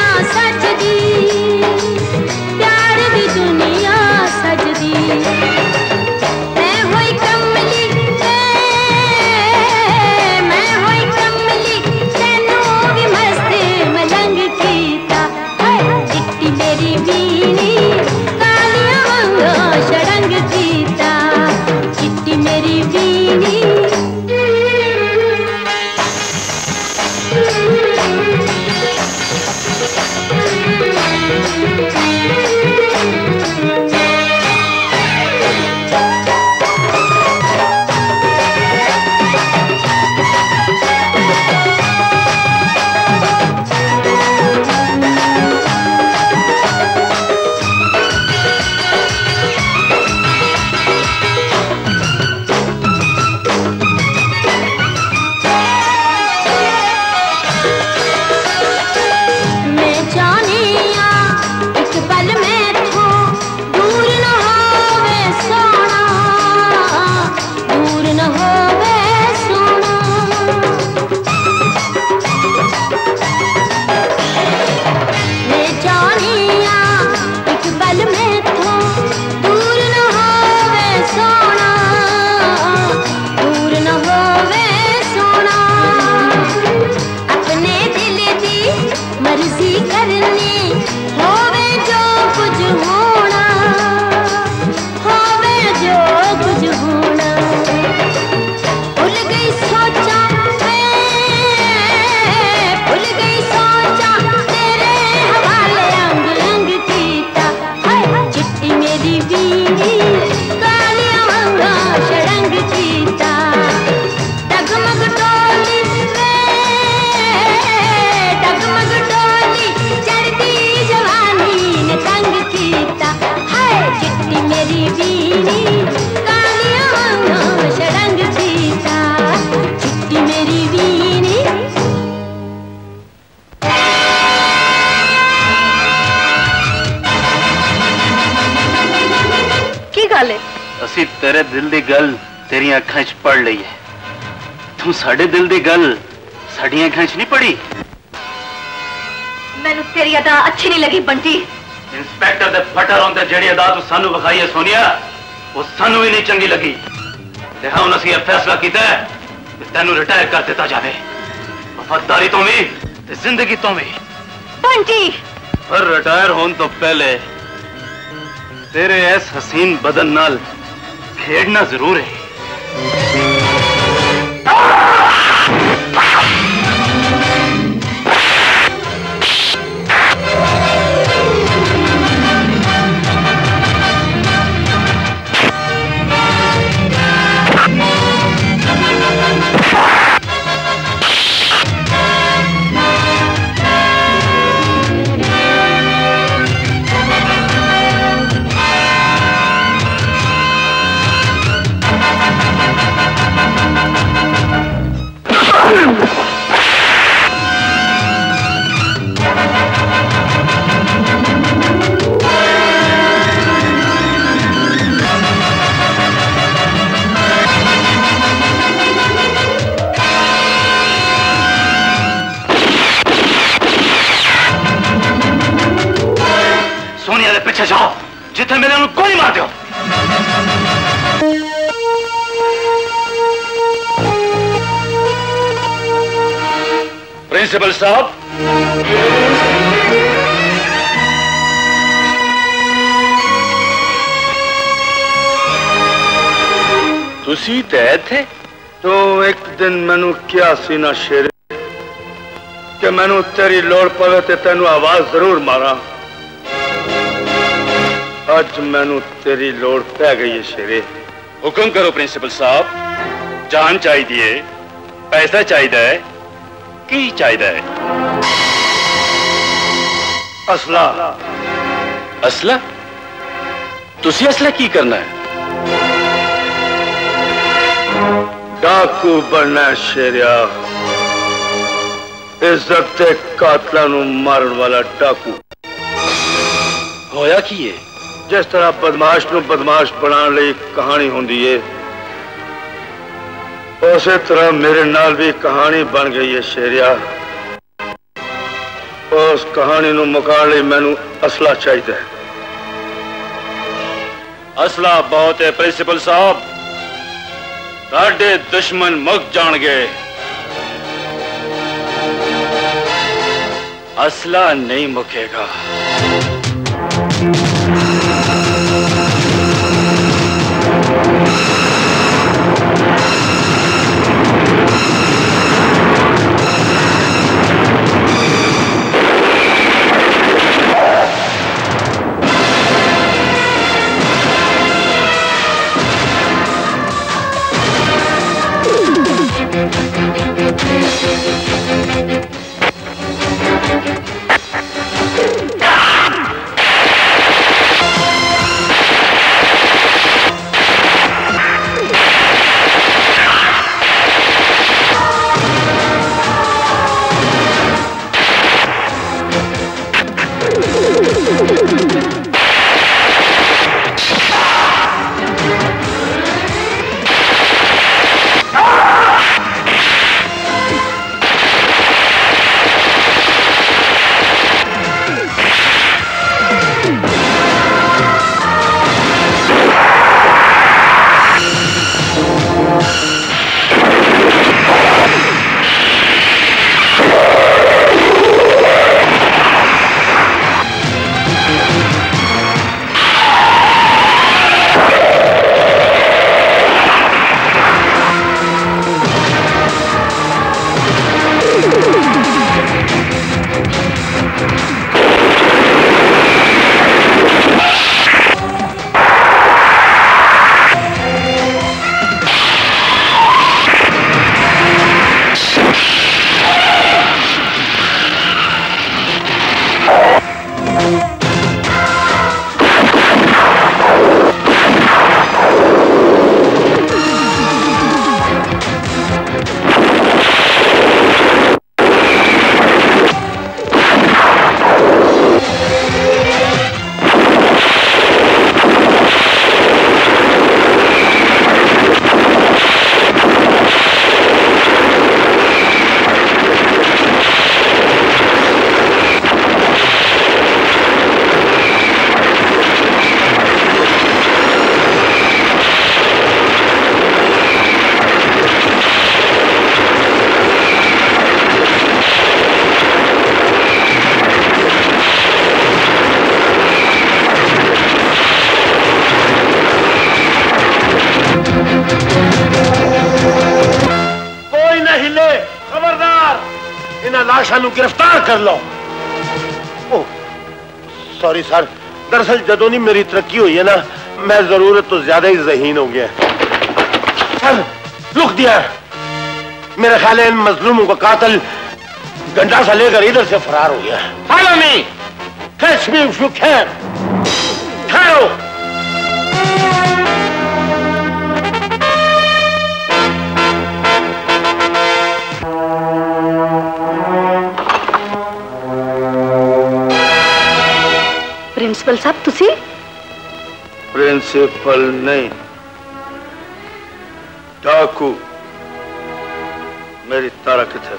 सजदी गल है? असी तेरे दिल दी गल तेरी अखां च पढ़ लई है, तू साडे दिल दी गल साडी अखां च नहीं पढ़ी। मैनू तेरी अदा अच्छी नहीं लगी बंटी। इंस्पेक्टर दे फटर होंदे जेड़ी अदा तू सानू विखाई है सोनिया, वो सानू भी नहीं चंगी लगी। ते हुण असीं यह फैसला कीता है कि तैनू रिटायर कर दिता जाए, वफादारी तो भी ते जिंदगी तो भी। बंटी पर रिटायर होने तो पहले तेरे इस हसीन बदन नाल खेड़ना जरूर है। पीछे जाओ, जिथे मिले उन्हें गोली मार दो। प्रिंसिपल साहब, तुसी तय थे तो एक दिन मैनू क्या सी ना शेर कि मैनू तेरी लोड़ पवे ते तेनू आवाज जरूर मारा। आज मैनू तेरी लोड़ पै गई है शेरे। हुक्म करो प्रिंसिपल साहब, जान चाहिए, पैसा चाहिए, की चाहिए? असला। असला? तुसी असला की करना है? डाकू बनना शेरिया, इज्जत के कातलों नू मारन वाला डाकू। होया की है? जिस तरह बदमाश नू बदमाश बनाने लई कहानी होंदी है, उसी तरह मेरे नाल भी कहानी बन गई है शेरिया। उस कहानी नू मुकाने लई मैनू असला चाहिए। असला बहुत है प्रिंसिपल साहब, साडे दुश्मन मुक जान गए, असला नहीं मुकेगा। पाशा नू गिरफ्तार कर लो। ओ सॉरी सर, दरअसल जदों नहीं मेरी तरक्की हुई है ना, मैं जरूरत तो ज्यादा ही ज़हीन हो गया। सर रुक दिया, मेरा ख्याल है इन मजलूमों का कातिल गंडासा लेकर इधर से फरार हो गया। Follow me, catch me if you can. ठहरो। प्रिंसिपल साहब तुसी? प्रिंसिपल नहीं, डाकू। मेरी तारा किथे?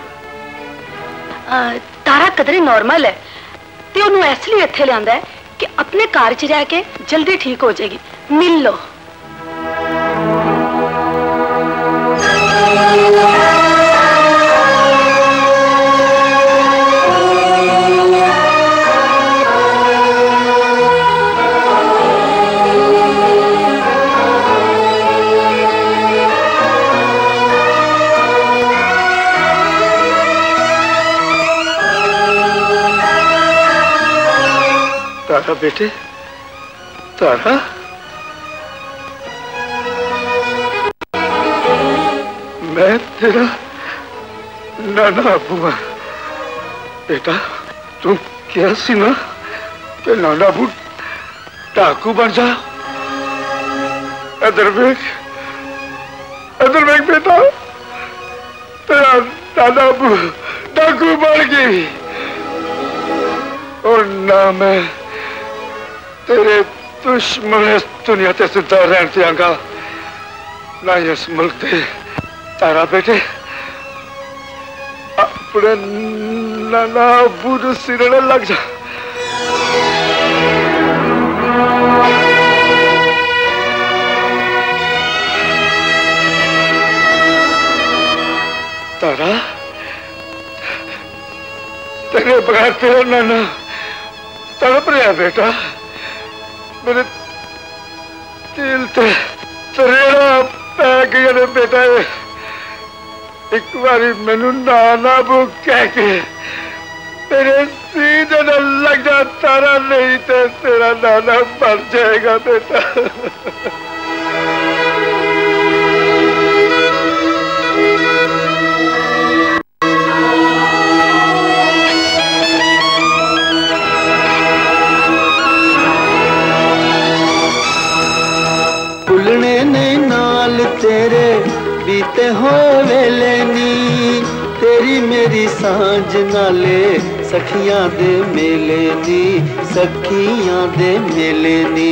तारा कदरे नॉर्मल है ते ओनू इसलिए इत्थे लियांदा है कि अपने घर च रह के जल्दी ठीक हो जाएगी। मिल लो। तारा बेटे, तारा मैं तेरा नाना अबू बेटा। तू क्या सी ना कि नाना अबू डाकू बन जा। इधर देख, इधर देख बेटा, तेरा नाना अबू डाकू बन गई। और ना मैं तेरे दुश्मन इस दुनिया ते जिंदा रहन दियांगा, ना इस मुल्क ते। तारा बेटे अपने नाना अबू नूं सिरड़े लग जा। तारा तेरे बगैर तेरा नाना तड़प रहा बेटा। मेरे दिल ते तरेड़ा पै गया ने बेटा। एक बारी मैनू नाना अबू कह के मेरे सीधे न लग जा तारा, नहीं तो तेरा नाना मर जाएगा बेटा। भुलने ने नाल तेरे बीते हो वेले नी, तेरी मेरी सांझ नाले सखियां दे मेले नी, सखियां दे मेले नी।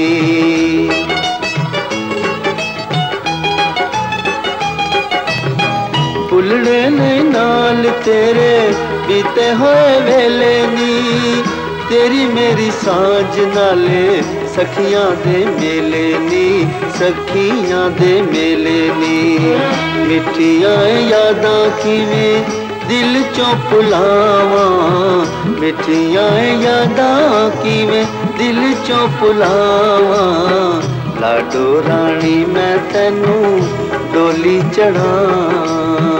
भुलने ने नाल तेरे बीते हो वेले नी, तेरी मेरी सांझ नाले सखियां दे मेले नी, सखियां दे मेले नी। मिठियां यादां किवें दिल चों भुलावां, मिठियां यादां किवें दिल चों भुलावां। लाडो रानी मैं तैनू डोली चढ़ावां।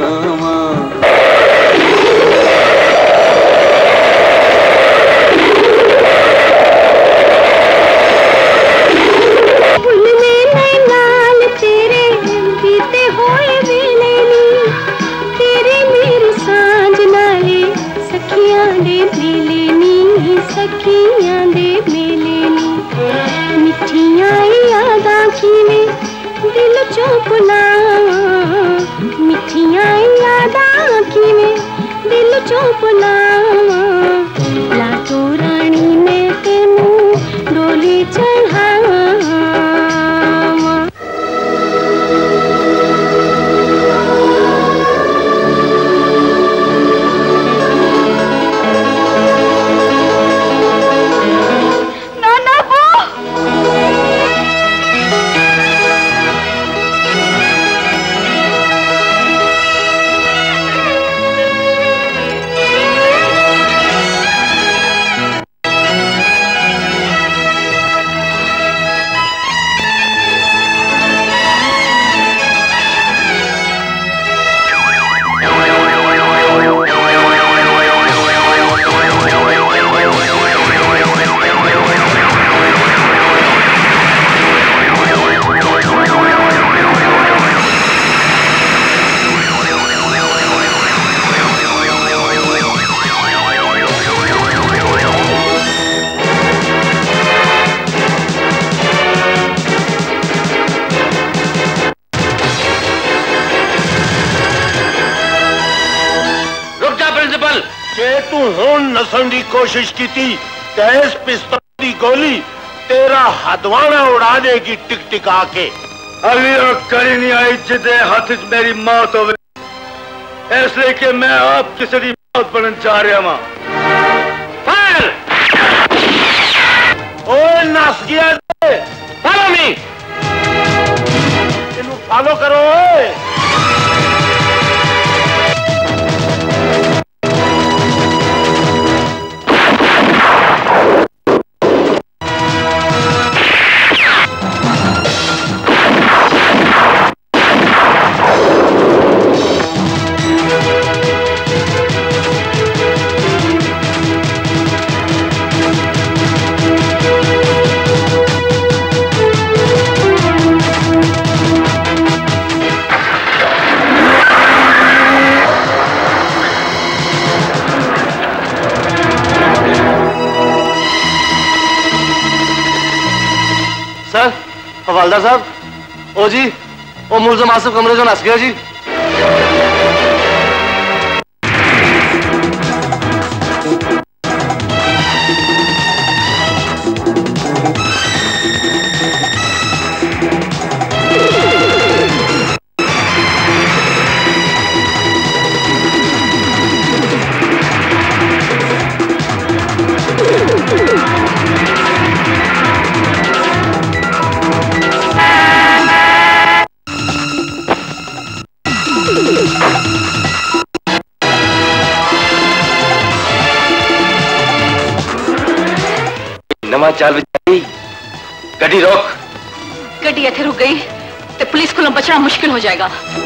सखियां दे मेले नी, मिठियां यादां किवें दिल चों भुलावां, मिठियां यादां किवें दिल चों भुलावां। लाडो रानी मैं तैनू डोली चढ़ावां। दसन की कोशिश की थी ते इस पिस्तौल की गोली तेरा हदवाना उड़ा देगी टिक टिका के। अभी करी नहीं आई जिदे हाथ च मेरी मौत हो, इसलिए कि मैं आप किसी की मौत बनने जा रहा वहां। ओए नस गया, फॉलो मी, इन्हू फॉलो करो। ओए सर, हवालदार साहब, ओ जी, ओ मुलजम आसिफ कमरे जो नस गया जी। नवा चाल विचारी, गड्डी रोक। गड्डी इथे रुक गई तो पुलिस को बचना मुश्किल हो जाएगा।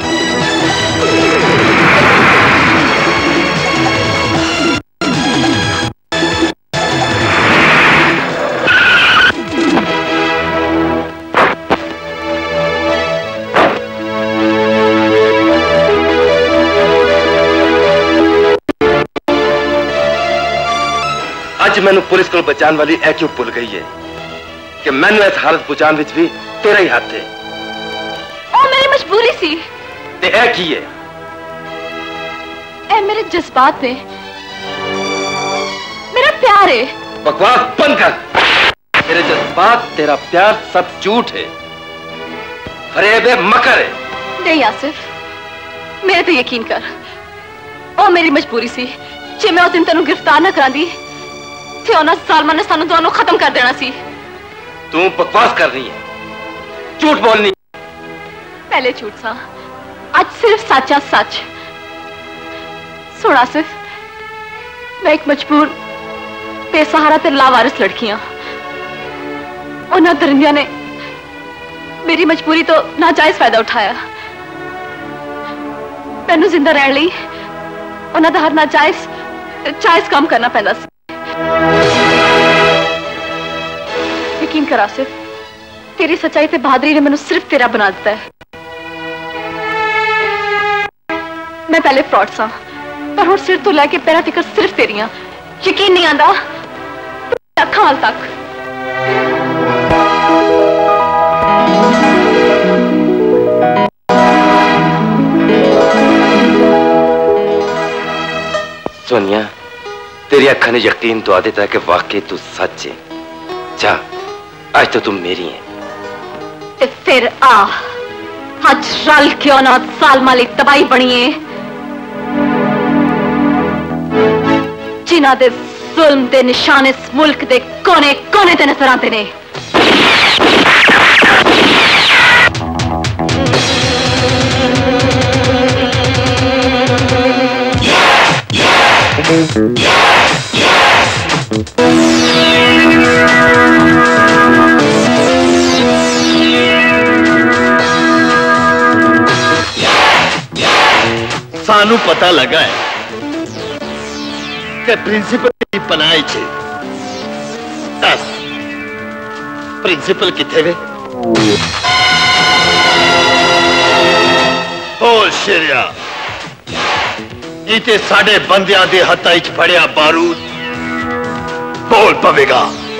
अज मैनू पुलिस को बचाने वाली ऐ क्यों भुल गई है कि मैनू इस हालत पहुंचाने विच भी तेरा ही हाथ है। ओ मेरी मजबूरी सी। ते ऐ की है? ऐ मेरे जज्बात ने, मेरा प्यार है। बकवास बंद कर। तेरे जज्बात, तेरा प्यार सब झूठ है, फरेब है, मकर है। नहीं आसिफ, मेरे पे यकीन कर। ओ मेरी मजबूरी सी, जे मैं उस दिन तेनू गिरफ्तार ना करा दी थे उन्हें सालमा ने सानू दोनों खत्म कर देना सी। तू बकवास कर रही है, झूठ बोलनी। पहले झूठ सा, आज सिर्फ सच्चा सच। सुन आसिफ, मैं एक मजबूर बेसहारा ते लावारिस लड़की हाँ। उन्हें दरिंदिया ने मेरी मजबूरी तो नाजायज फायदा उठाया। मैनू जिंदा रहने लई उन्हें हर नाजायज जायज काम करना पैंदा सी। यकीन कर आसिफ, तेरी सच्चाई ते बहादुरी ने मैनू सिर्फ तेरा बना दिता है। मैं पहले फ्रॉड सा, पर हुण सिर तो लैके पैरां तक सिर्फ तेरियां। यकीन नहीं आंदा अखां हाल तक। सोनिया, तेरी अखा ने यकीन तो दिता है कि वाकई तू सच है। जा, आज तो तुम मेरी है। ते फिर आ, आज रल क्यों ना सालमा लई तबाही बनिए, जिन्हां दे जुल्म दे निशान इस मुल्क दे कोने कोने ते नजर आते ने। सानू पता लगा है कि प्रिंसिपल की पनाह च दस प्रिंसिपल किथे वे? ओ शेरिया, इते साडे बंदियां दे हत्थां च फड़िया बारूद बोल पवेगा।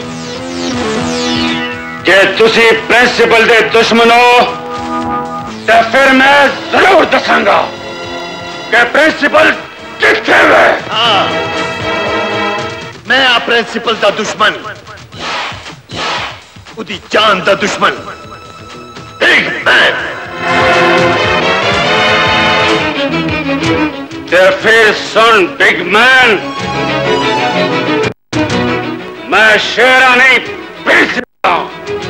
जे तुसी प्रिंसिपल दे दुश्मन हो तो फिर मैं जरूर दसांगा कि प्रिंसिपल किथे वे। हाँ, मैं आ प्रिंसिपल दा दुश्मन, उदी जान दा दुश्मन बिग मैन। ते फिर सुन बिग मैन, मैं शेरा नहीं प्रिंसिपल हूं।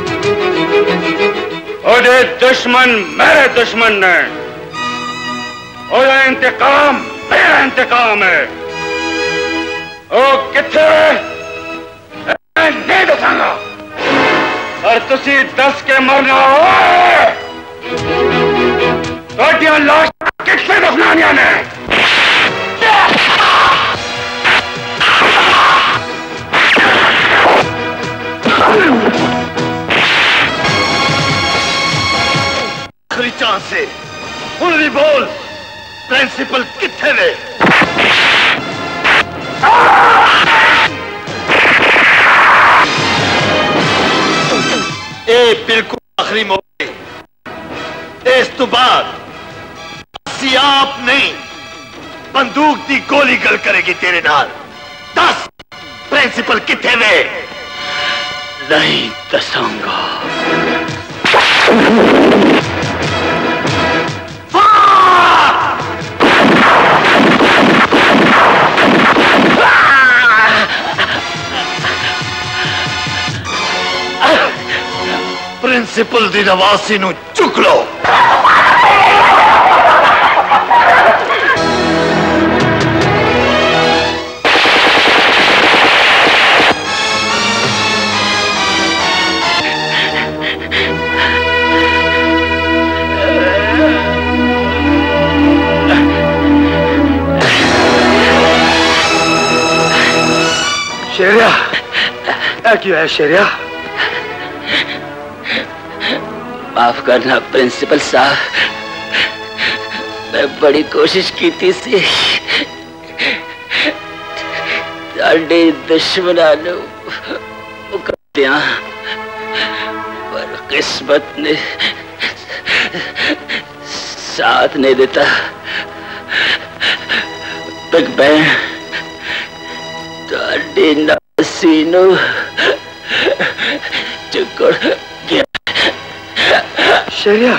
ओदे दुश्मन मेरे दुश्मन ने, ओदा इंतकाम मेरा इंतकाम है। ओ किथे मैं नहीं दसांगा, और तुसी दस के मरना हो। तोड़ियां लाश किथे दफनानियां ने? आखिरी चांस से हुण भी बोल, प्रिंसिपल किथे वे? ए बिल्कुल आखिरी मौके, इस तो बाद असी आप नहीं बंदूक की गोली गल करेगी तेरे नाल। दस प्रिंसिपल किथे वे? नहीं दसांगा। प्रिंसिपल दी नवासी नू चुक लो। शेरिया, क्यों है शेरिया? माफ करना प्रिंसिपल साहब, मैं बड़ी कोशिश की थी सी साडे दुश्मनां नूं मुकादियां, पर किस्मत ने साथ नहीं देता। बिग मैन तुहाडी नासी नूं चुकड़ गया। शेरिया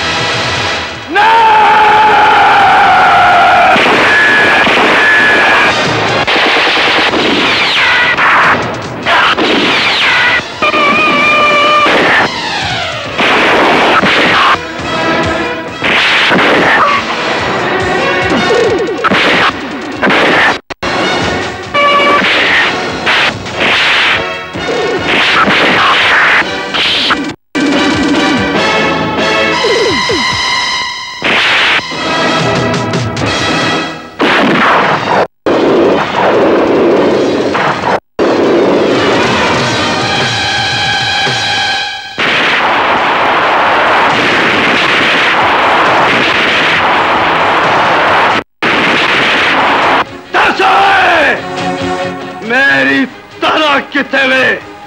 किथे वे?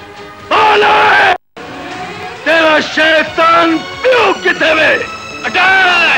तेरा शैतान प्यो किथे वे? अटैक!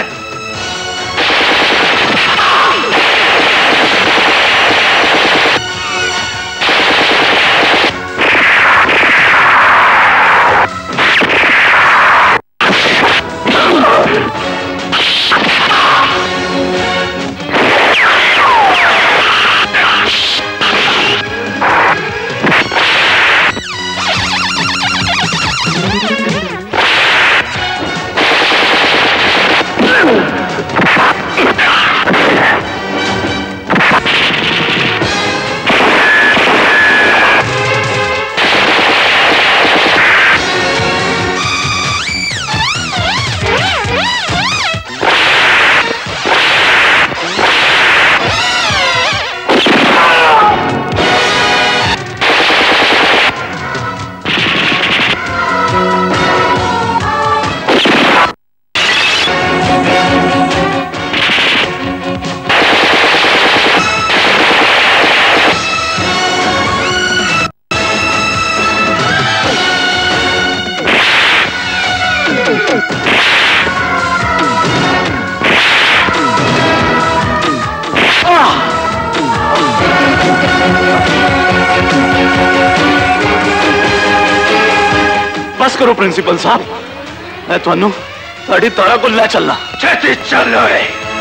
बस करो प्रिंसिपल साहब, मैं थानू ताड़ी तारा को ले चलना। छेती चल रहे।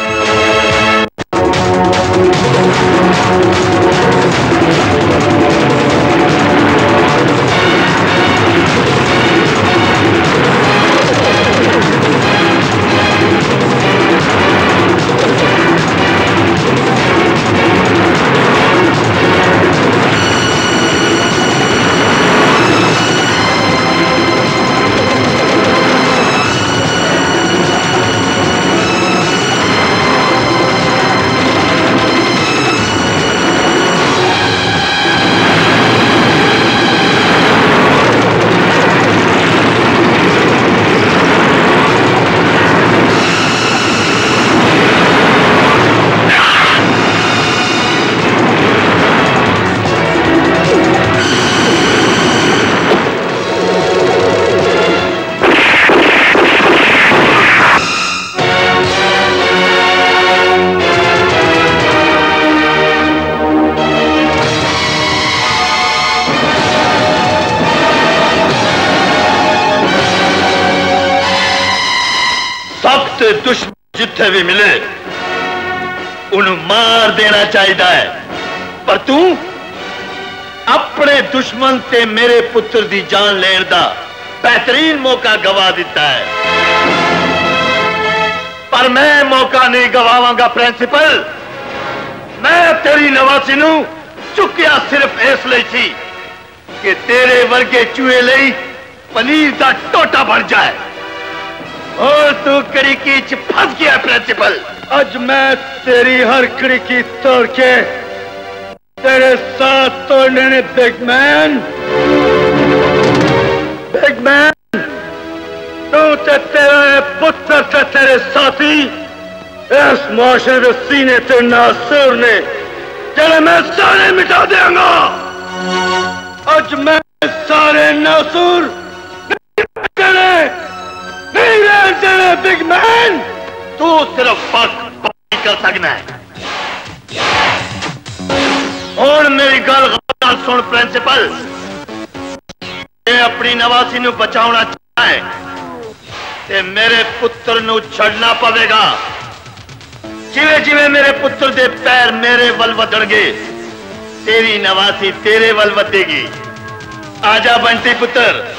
दुश्मन जिथे भी मिले उन्हें मार देना चाहिए, पर तू अपने दुश्मन ते मेरे पुत्र दी जान लेने दा बेहतरीन मौका गवा दिता है। पर मैं मौका नहीं गवावांगा प्रिंसिपल। मैं तेरी नवासी नू चुकिया सिर्फ इसलिए थी कि तेरे वर्गे चूहे लई पनीर का टोटा बन जाए, और तू कड़ीकी च फंस गया प्रिंसिपल। आज मैं तेरी हर कड़ीकी तोड़ के तेरे साथ तोड़ने ने बिग मैन। बिग मैन, तू ते तेरा पुत्र ते तेरे साथी इस मुआशरे के सीने ते नासूर ने चले मैं सारे मिटा देंगा। आज मैं सारे नासूर नहीं रहने बिग मैन। तू सिर्फ फर्क कर सकना है। और मेरी गल गौर सुन प्रिंसिपल, ये अपनी नवासी नू बचाना चाहता है ते मेरे पुत्र नू छड़ना पवेगा। जिवे जिवे मेरे पुत्र दे पैर मेरे वल वधणगे, तेरी नवासी तेरे वल वधेगी। आजा बंटी पुत्र।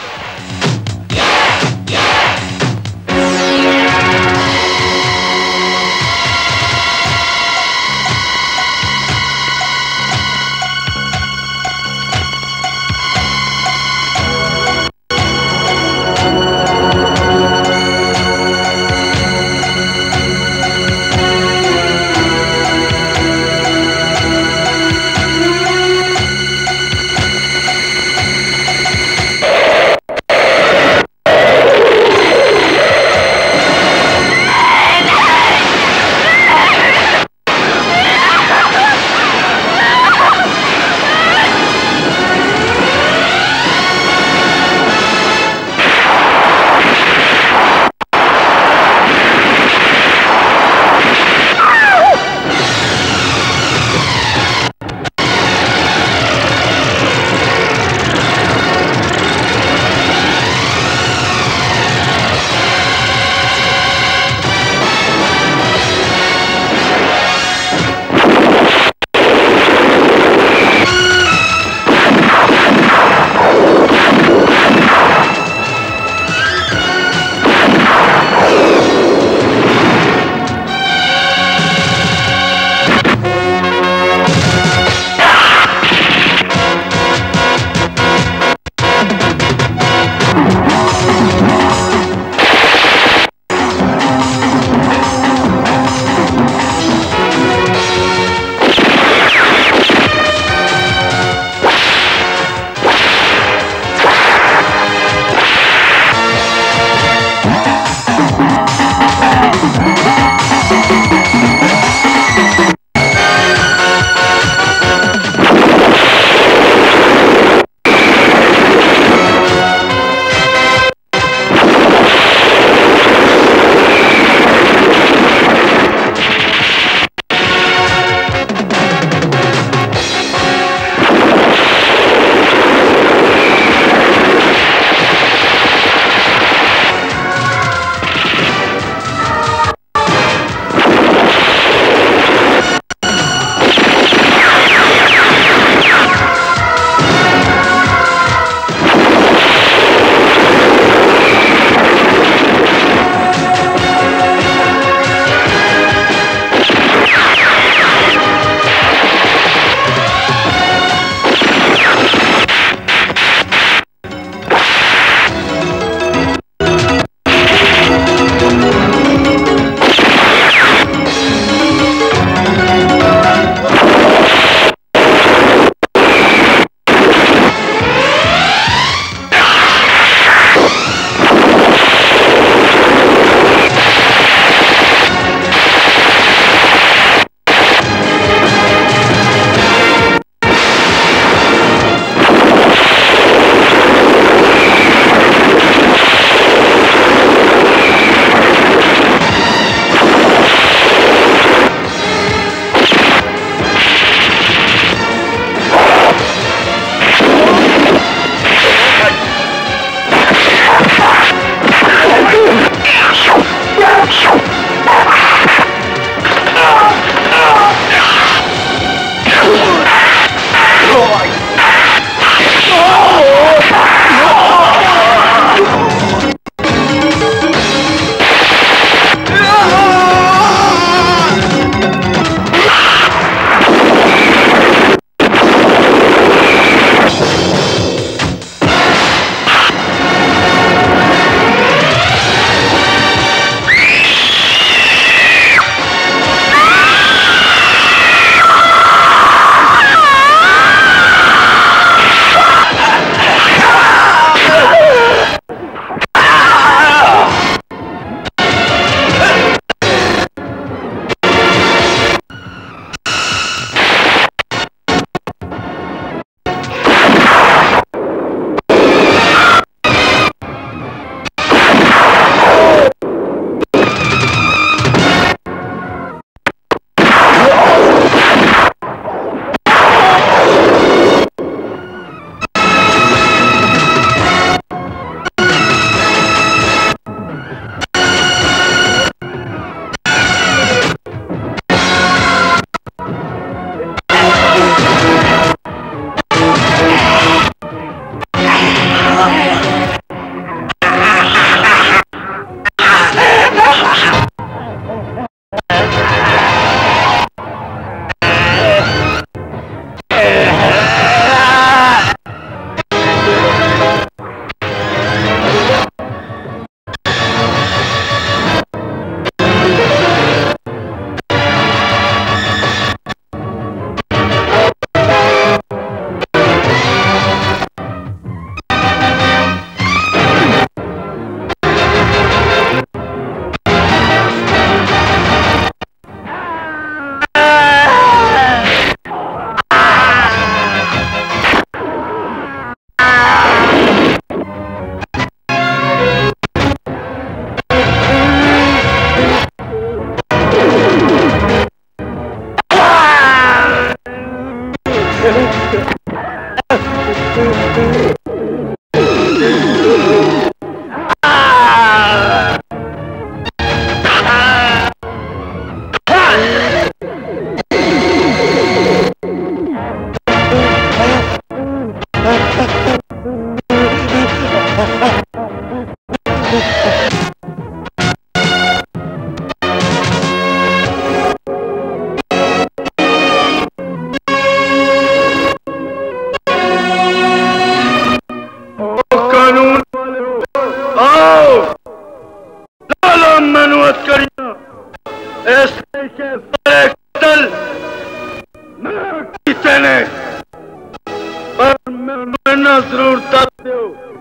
जरूर दस दो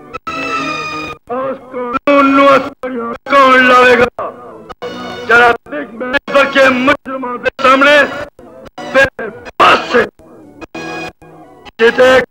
उस कानून कौन लाएगा जरा बिग मैन के मुजरिमों के सामने पास से जिते